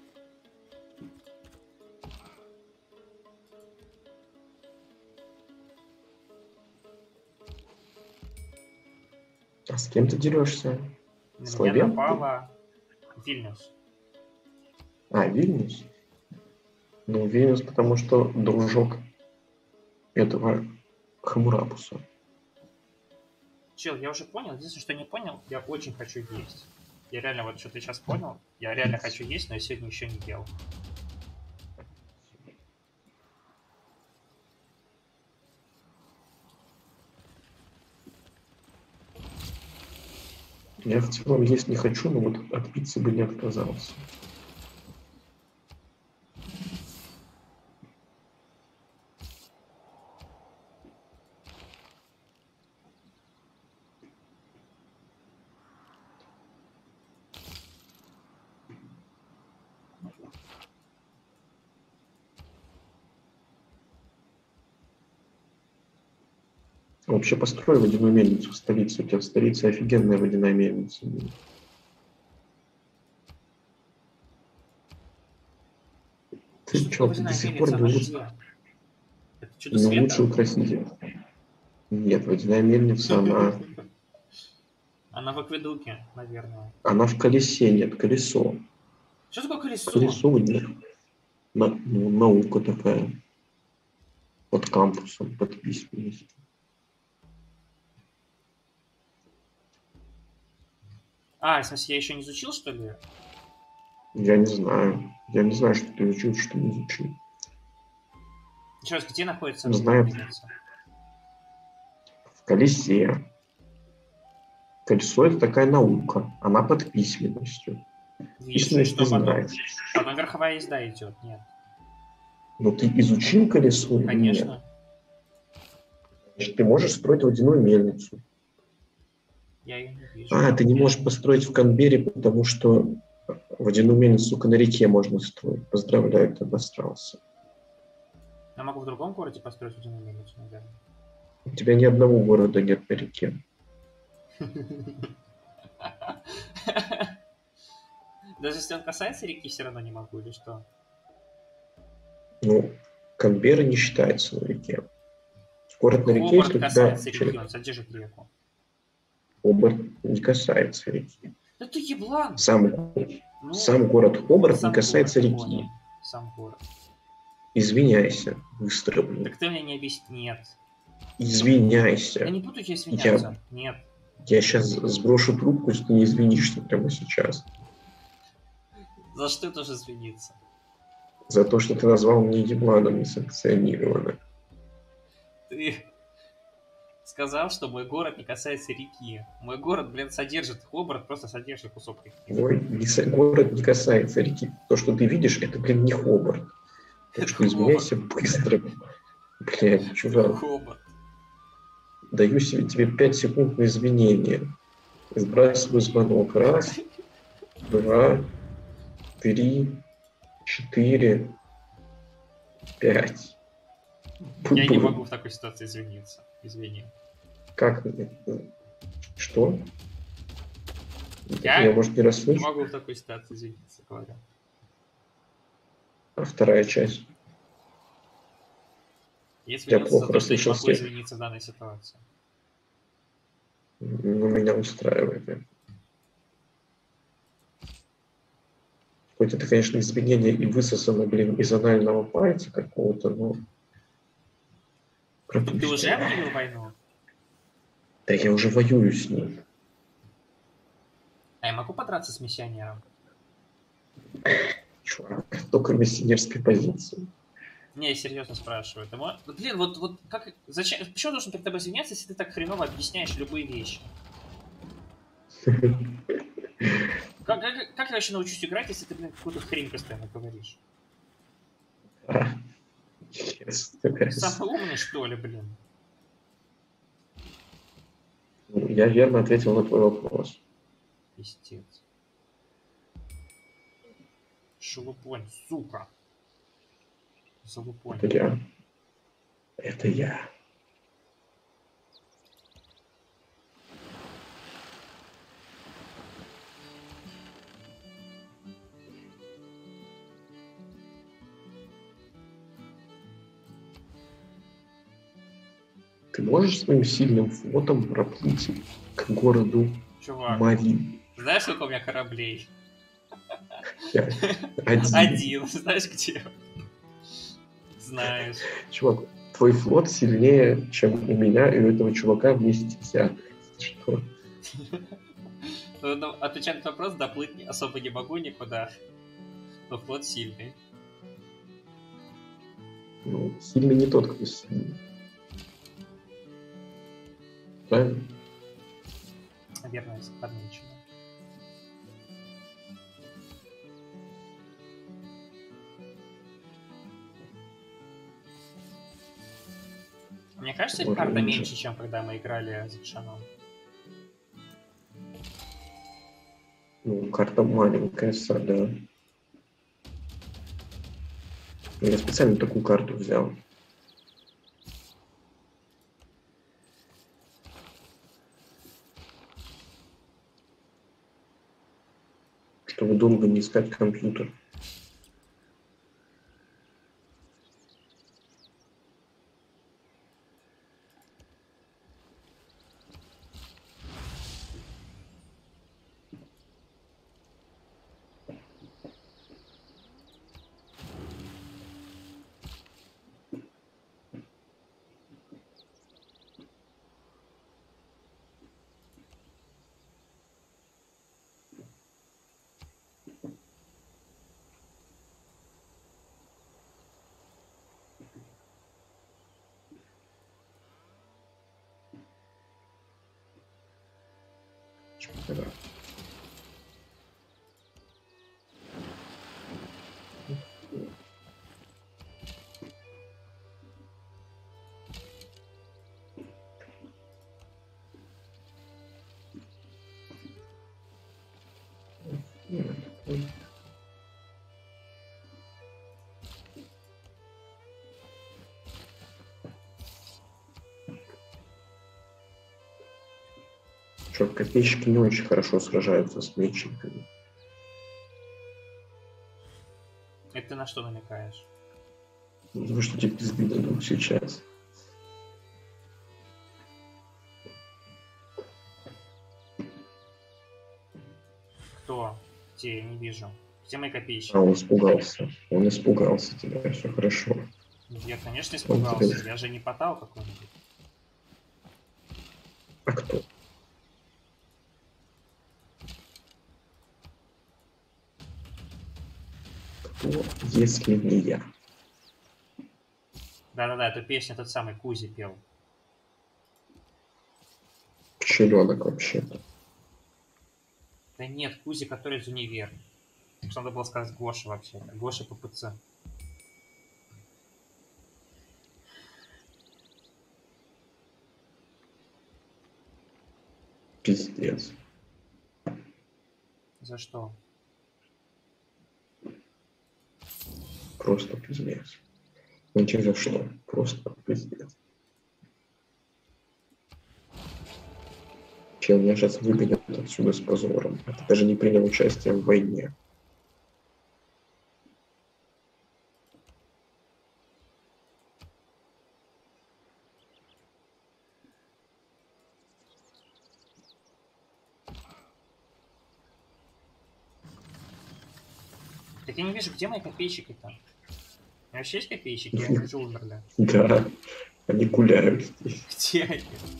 А с кем ты дерешься? На меня Славян? напала Вильнюс. А, Вильнюс? Ну, Вильнюс, потому что дружок этого Хамурапуса. Чел, я уже понял. Единственное, что не понял, я очень хочу есть. Я реально, вот что ты сейчас понял, я реально хочу есть, но я сегодня еще не ел. Я в целом есть не хочу, но вот от пиццы бы не отказался. Вообще построй водяную мельницу в столице. У тебя в столице офигенная водяная мельница. Ты Что что, такое ты до водяная сих пор мельница? Она не, где? Это чудо не улучшил света? краситель? Нет, водяная мельница, Она в акведуке, наверное. она в колесе, нет, колесо. Что такое колесо? Колесо водяное. Ну, наука такая. Под кампусом, под письменностью. А, в смысле, я еще не изучил, что ли? Я не знаю. Я не знаю, что ты изучил, что не изучил. Еще раз, где находится Не водяная знаю. мельница? В колесе. Колесо — это такая наука. Она под письменностью. Вижу, и Письменность что ты потом? знаешь. Потом верховая езда идет, нет. Но ты изучил колесо или нет? Конечно. Значит, ты можешь строить водяную мельницу. Я ее не вижу. А, ты не можешь построить в Канберре, потому что водяную мельницу только на реке можно строить. Поздравляю, ты обосрался. Я могу в другом городе построить водяную мельницу, наверное. У тебя ни одного города нет на реке. Даже если он касается реки, все равно не могу, или что? Ну, Канберра не считается на реке. Город на реке, Хобарт если у тебя касается реки, он содержит реку. Хобарт не касается реки. Да ты еблан! Сам, Ну, сам город Хобарт не сам город, касается я реки. понял. Сам город. Извиняйся, выстрелил. Так ты мне не объясни. Нет. Я Извиняйся. не буду тебе извиняться. Нет. Я сейчас сброшу трубку, если ты не извинишься прямо сейчас. За что тоже извиниться? За то, что ты назвал меня ебланом несанкционированно. Ты сказал, что мой город не касается реки. Мой город, блин, содержит Хобарт, просто содержит кусок реки. Город не касается реки. То, что ты видишь, это, блин, не Хобарт. Так Это что извиняйся быстро. Блядь, чувак. Хобарт. Даю тебе 5 секунд на извинение. Сбрасываю звонок. 1, 2, 3, 4, 5. Я не могу в такой ситуации извиниться. Извини. Как? Что? Я может, не не расслышал? могу в такой ситуации извиниться, говорю. А вторая часть? Я Я извинился плохо за то, что я не расслышал могу всех. извиниться в данной ситуации. Ну, меня устраивает это. Хоть это, конечно, извинение и высосано, блин, из анального пальца какого-то, но... Так ты уже объявил войну? Да я уже воюю с ним. А я могу подраться с миссионером? Чувак, только миссионерской позиции. Не, я серьезно спрашиваю. Ты можешь... Блин, вот как... Зачем... Почему должен перед тобой извиняться, если ты так хреново объясняешь любые вещи? Как я вообще научусь играть, если ты, блин, какую-то хрень постоянно говоришь? Самый умный, что ли, блин? Я верно ответил на твой вопрос. Пиздец. Шелупонь, сука. Залупонь. Это я. Это я. Ты можешь своим сильным флотом проплыть к городу Чувак, Мари? знаешь, сколько у меня кораблей? Один. Один. Знаешь, где? Знаешь. Чувак, твой флот сильнее, чем у меня и у этого чувака вместе взятых. Что? Ну, отвечая на этот вопрос, доплыть особо не могу никуда. Но флот сильный. Ну, сильный не тот, кто сильный. Правильно? Верно, подмечено. Мне кажется, эта карта меньше, чем когда мы играли с Гшаном. Ну, карта маленькая, да. Я специально такую карту взял. Чтобы долго не искать компьютер. Да. Что, копейщики не очень хорошо сражаются с мечниками. Это ты на что намекаешь? Ну, что тебе пизды дадут сейчас? Кто? Те, я не вижу. Где мои копейщики? А, он испугался. Он испугался тебя, все хорошо. Я, конечно, испугался. Я же не потал какой-нибудь. А кто? Кто, если не я? Да-да-да, эту песню тот самый Кузи пел. Пчеленок вообще-то. Да нет, Кузи, который из универ. Что надо было сказать Гоша вообще-то. Гоша ППЦ. Пиздец. За что? Просто пиздец. Ну, тебе за что? Просто пиздец. Чел, меня сейчас выгонят отсюда с позором. А ты даже не принял участие в войне. Так я не вижу, где мои копейщики-то? У меня вообще есть копейщики? Они уже умерли. Да, они гуляют здесь. Где они?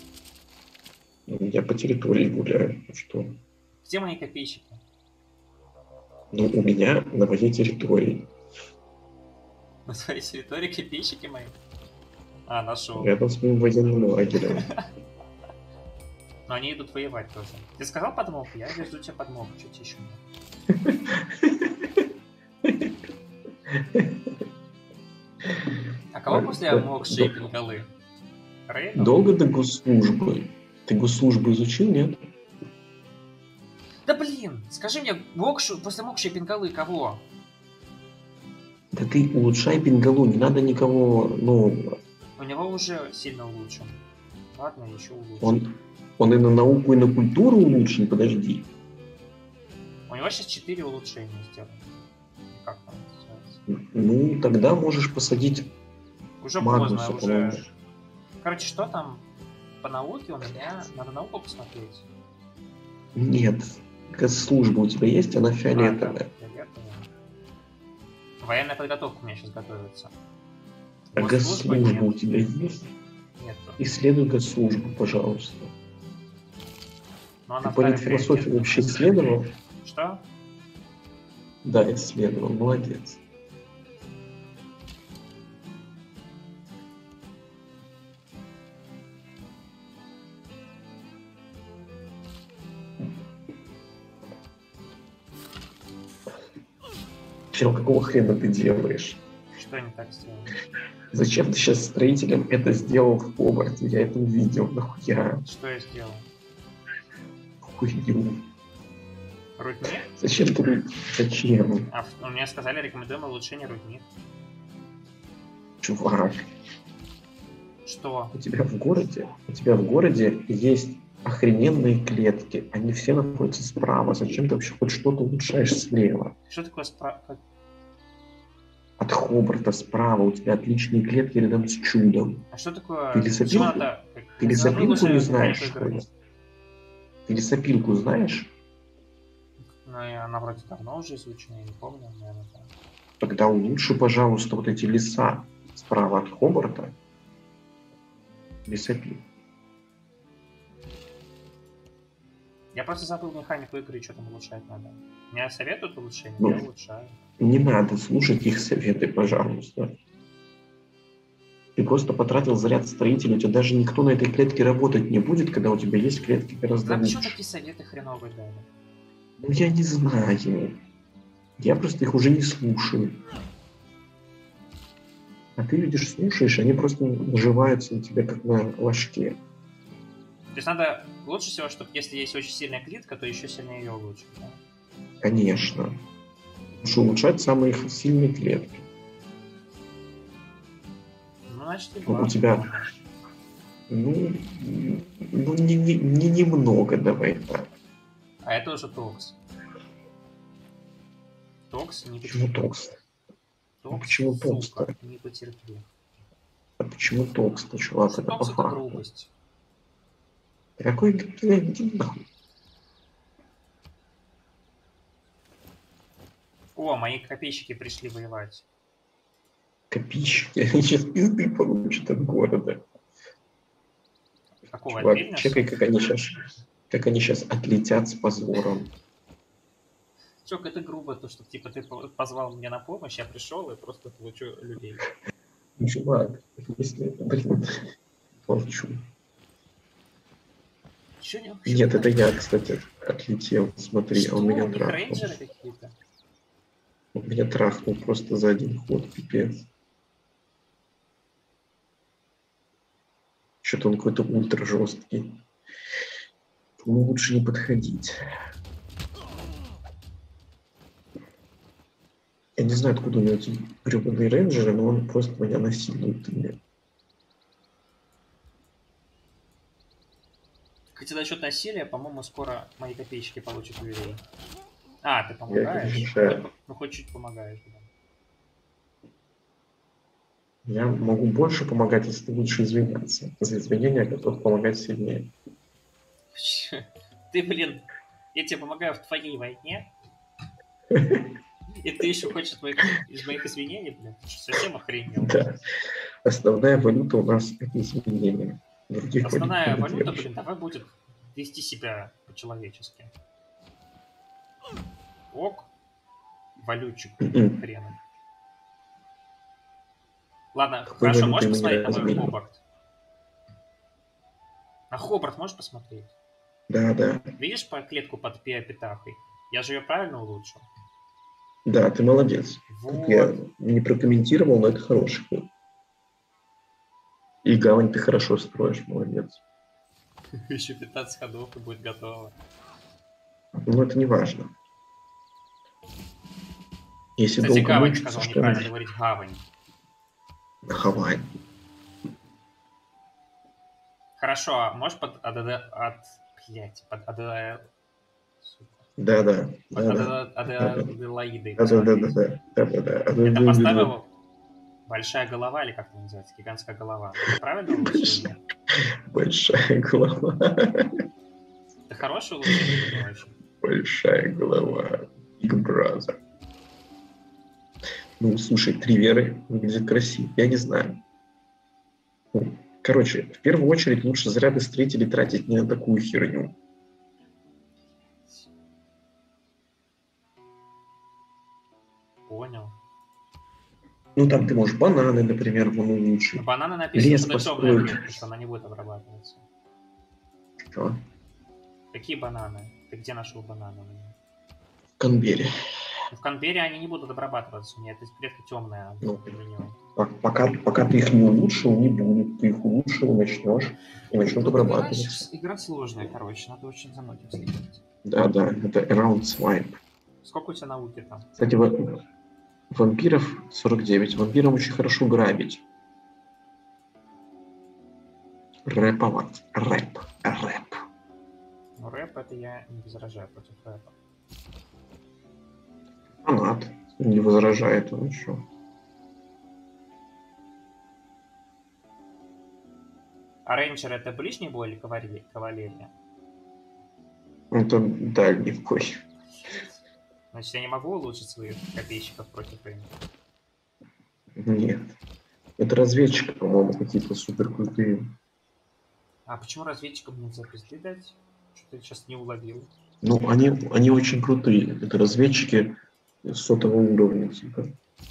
Я по территории гуляю. Ну что? Где мои копейщики? Ну, у меня на моей территории. На твоей территории копейщики мои? А, нашел. Рядом с моим военным лагерем. Но они идут воевать тоже. Ты сказал подмогу? Я везу тебе подмогу. Что тебе еще надо? А кого после Мокши и Пингалы? Рейну? Долго до госслужбы? Ты госслужбу изучил, нет? Да блин! Скажи мне, Мокшу, после Мокши и Пингалы кого? Да ты улучшай Пингалу, не надо никого нового. У него уже сильно улучшен. Ладно, еще улучшен. Он и на науку, и на культуру улучшен, подожди. У него сейчас 4 улучшения сделано. Как там называется? Ну, тогда можешь посадить Уже Магнуса, поздно, уже... по-моему. Короче, что там по науке у меня? Надо науку посмотреть. Нет, госслужба у тебя есть, она фиолетовая. Фиолетовая. Военная подготовка у меня сейчас готовится. А госслужба у тебя есть? Нет. Исследуй госслужбу, пожалуйста. Но Ты она политфилософию вообще исследовал? Что? Да, исследовал, молодец. Чел, какого хрена ты делаешь? Что я не так сделал? Зачем ты сейчас строителям это сделал в Хогвартсе? Я это увидел, нахуя? Что я сделал? Хуйню. Рудник? Зачем ты? Зачем? А, мне сказали, рекомендуем улучшение рудник. Чувак, Что? у тебя в городе есть охрененные клетки. Они все находятся справа. Зачем ты вообще хоть что-то улучшаешь слева? Что такое справа? От Хобарта справа у тебя отличные клетки рядом с чудом. А что такое? Ты лесопилку? Ты лесопилку не знаешь, что ли? Ты лесопилку знаешь? Ну, и она вроде давно уже изучена, я не помню, наверное, да. Тогда улучши, пожалуйста, вот эти леса справа от Хобарта. Лесопилку. Я просто забыл механику игры, что там улучшать надо. Меня советуют улучшение, Ну, я улучшаю. Не надо слушать их советы, пожалуйста. Ты просто потратил заряд строителя, у тебя даже никто на этой клетке работать не будет, когда у тебя есть клетки гораздо Да почему лучше. такие советы хреновые дали? Ну, я не знаю. Я просто их уже не слушаю. А ты, видишь, слушаешь, они просто наживаются на тебя, как на ложке. То есть надо лучше всего, чтобы если есть очень сильная клетка, то еще сильнее ее улучшить, да? Конечно. улучшать самые их сильные клетки. Ну, значит, и Ну, у два. тебя, ну, не немного, давай так. А это уже токс. Токс не Почему потерпи. токс? Токс, Почему токс-то? сука, не потерпи. А почему токс-то, Потому чувак? что Это по токс это факту. грубость. Какой иди нахуй. О, мои копейщики пришли воевать. Копищики? Они сейчас пизды получат от города. Какого, от Чувак, Вильнюса? чекай, как они сейчас отлетят с позором. Чувак, это грубо, то, что типа ты позвал меня на помощь, я пришел и просто получу людей. Ну, чувак, если... Блин, молчу. Чё не Нет, это я, кстати, отлетел. Смотри, Что? он меня У них трахнул. рейнджеры какие-то? Он меня трахнул просто за один ход, пипец. Что-то он какой-то ультра жесткий. Ему лучше не подходить. Я не знаю, откуда у него эти гребаные рейнджеры, но он просто меня насилует. Хотя насчет насилия, по-моему, скоро мои копейщики получат людей. А, ты Я их помогаешь? защищаю. Ну, хоть чуть помогаешь. Да. Я могу больше помогать, если ты будешь извиняться. За извинения я готов помогать сильнее. Ты, блин, я тебе помогаю в твоей войне, и ты еще хочешь из моих извинений, блин? Ты что, совсем охренел? Да. Основная валюта у нас — это изменения. Других Основная валют валюта, нет. блин, давай будет вести себя по-человечески. Ок, валютчик Мгм. хрена. Ладно, Какой хорошо, валютой можешь мы не посмотреть на мой разменим? Хобарт? На Хобарт можешь посмотреть? Да, да. Видишь по клетку под пиапитахой? Я же ее правильно улучшил? Да, ты молодец. Тут я Вот. не прокомментировал, но это хороший ход. И гавань ты хорошо строишь, молодец. Еще 15 ходов и будет готово. Но это не важно. Если Кстати, долго гавань мучиться, сказал что неправильно ли? говорить гавань. Хавай. Хорошо, а можешь под блять, под Да, да, под да, да. Да, да, Аделаидой да, да, да, посмотреть? да, да, да, да. Это поставил большая голова или как это называется? Гигантская голова. Это правильно улучшение? Большая голова. Это хорошее улучшение или не очень? Большая голова. Big Brother. Ну, слушай, 3 веры выглядит красиво. Я не знаю. Ну, короче, в первую очередь лучше заряды строителей тратить не на такую херню. Понял. Ну, там ты можешь бананы, например, вон улучшить. Бананы написано, Лес что это темная построить. клетка, что она не будет обрабатываться. Что? Какие бананы? Ты где нашел бананы? В Канберре. В Канберре они не будут обрабатываться. У меня эта клетка темная. Ну, Алюминиевая. пока ты их не улучшил, не будет. Ты их улучшил, начнешь, и начнут Тут обрабатываться. игра сложная, короче. Надо очень за многим следить. Да, да, это Around Swipe. Сколько у тебя науки там? Кстати, вампиров 49. Вампирам очень хорошо грабить. Рэповать. Рэп. Ну, рэп это я не возражаю против рэпа. Фанат не возражает, он что. А рейнджер это ближний бой или кавалерия? Это дальний бой. Значит, я не могу улучшить своих копейщиков против рейнджера. Нет. Это разведчики, по-моему, какие-то супер крутые. А почему разведчикам нельзя пизды дать? Что-то я сейчас не уловил. Ну, они очень крутые. Это разведчики сотого уровня, типа.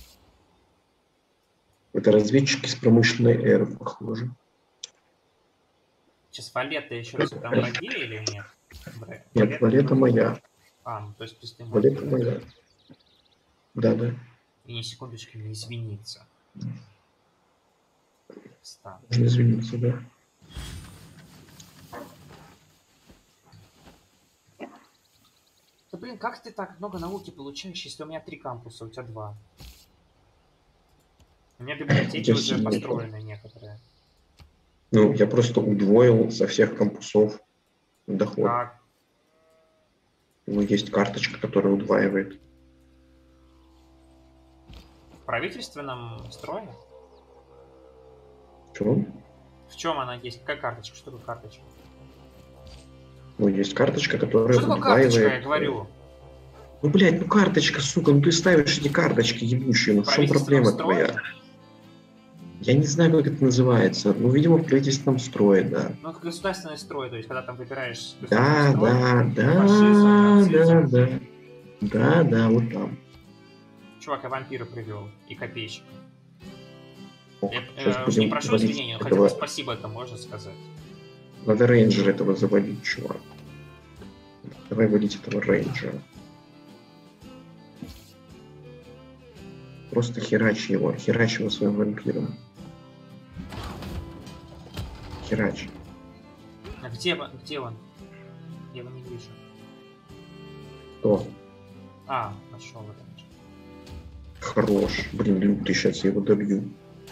Это разведчики с промышленной эры, похоже. Сейчас Валета еще раз там враги или нет? Нет, Валета моя. А, ну то есть пизды Валета можно моя. Да, да. и ни секундочки не извиниться. Стан. Можно извиниться, да. Да блин, как ты так много науки получаешь, если у меня 3 кампуса, у тебя 2? У меня библиотеки Я уже сильно построены некоторые. Ну, я просто удвоил со всех кампусов доход. Как? Ну, есть карточка, которая удваивает. В правительственном строе? Чего? В чем она есть? Какая карточка? Что такое карточка? Ну, есть карточка, которая Что такое карточка, я удваивает... говорю? Ну, блядь, ну карточка, сука, ну ты ставишь эти карточки ебучие, ну В в чем правительственном проблема строе? твоя? Я не знаю, как это называется. Ну, видимо, в правительственном строе, да. Ну, это государственный строй, то есть, когда там выбираешь государственный Да, строй, да, фашизм, да, нацизм. да, да. Да, да, вот там. Чувак, я вампира привел и копейщик. Ох, Я сейчас уж не будем прошу валить извинения, но хотя бы этого... спасибо это можно сказать. Надо рейнджера этого заводить, чувак. Давай водить этого рейнджера. Просто херач его своим вампиром. Херач. А где он? Где он? Я его не вижу. Кто? А, нашел рейнджер. Хорош. Блин, лютый, сейчас я его добью.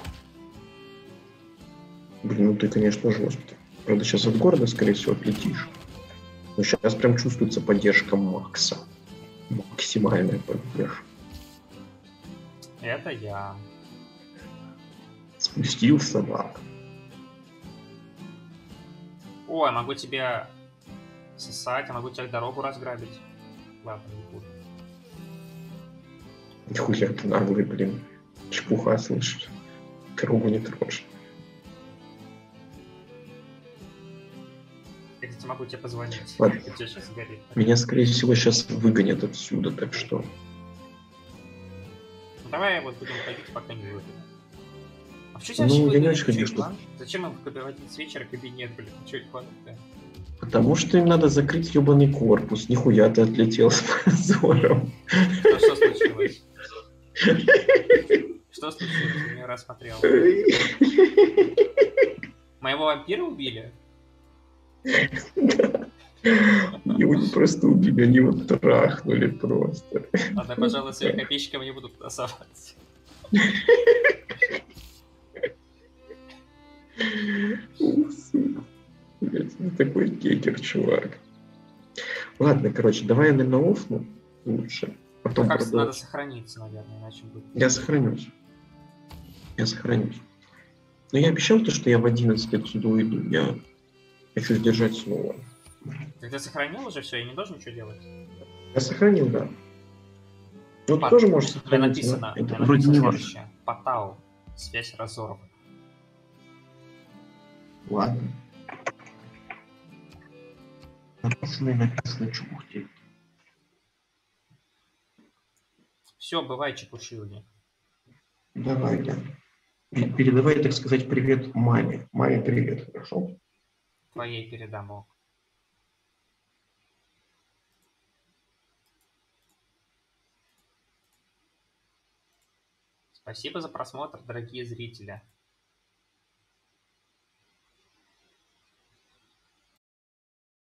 Блин, ну ты, конечно, жесткий. Правда, сейчас от города, скорее всего, отлетишь. Но сейчас прям чувствуется поддержка Макса. Максимальная поддержка. Это я. Спустил собак. О, я могу тебя сосать, я могу тебе дорогу разграбить. Ладно, не буду. Нихуя ты наглый, блин. Чепуха, слышишь? Дорогу не трожь. Я, кстати, могу тебе позвонить. Ладно. У тебя сейчас горит. Меня, скорее всего, сейчас выгонят отсюда, так что... Ну, давай вот будем ходить, пока не выйдем. А в чё тебя Ну, вообще я не выгнали? очень Ты чё, хочу, что- план? Зачем им проводить с вечера кабинет, блин? Чё это план-то? Потому что им надо закрыть ебаный корпус. Нихуя ты отлетел с позором. Что случилось? Что случилось? Я не рассмотрел. Моего вампира убили? Его не просто убили, они его трахнули просто. Ладно, пожалуй, своим копейщикам не буду тусоваться. Ух, сука. Блядь, ты такой кекер, чувак. Ладно, короче, давай я, наверное, офну лучше. Потом Как продолжим. надо сохраниться, наверное, иначе будет. Я сохранюсь. Я сохранюсь. Но я обещал то, что я в 11 отсюда уйду. Я хочу сдержать слово. Ты сохранил уже все? Я не должен ничего делать? Я сохранил, да. Ну, ты Пат- тоже можешь У меня сохранить. написано, но у это меня вроде не написано важно. следующее. Патау. Связь разорвана. Ладно. Написано, написано, чубухти. Все, бывай, чепушилни. Давай, да. Передавай, так сказать, привет маме. Маме привет, хорошо? Твоей передам. Ок. Спасибо за просмотр, дорогие зрители.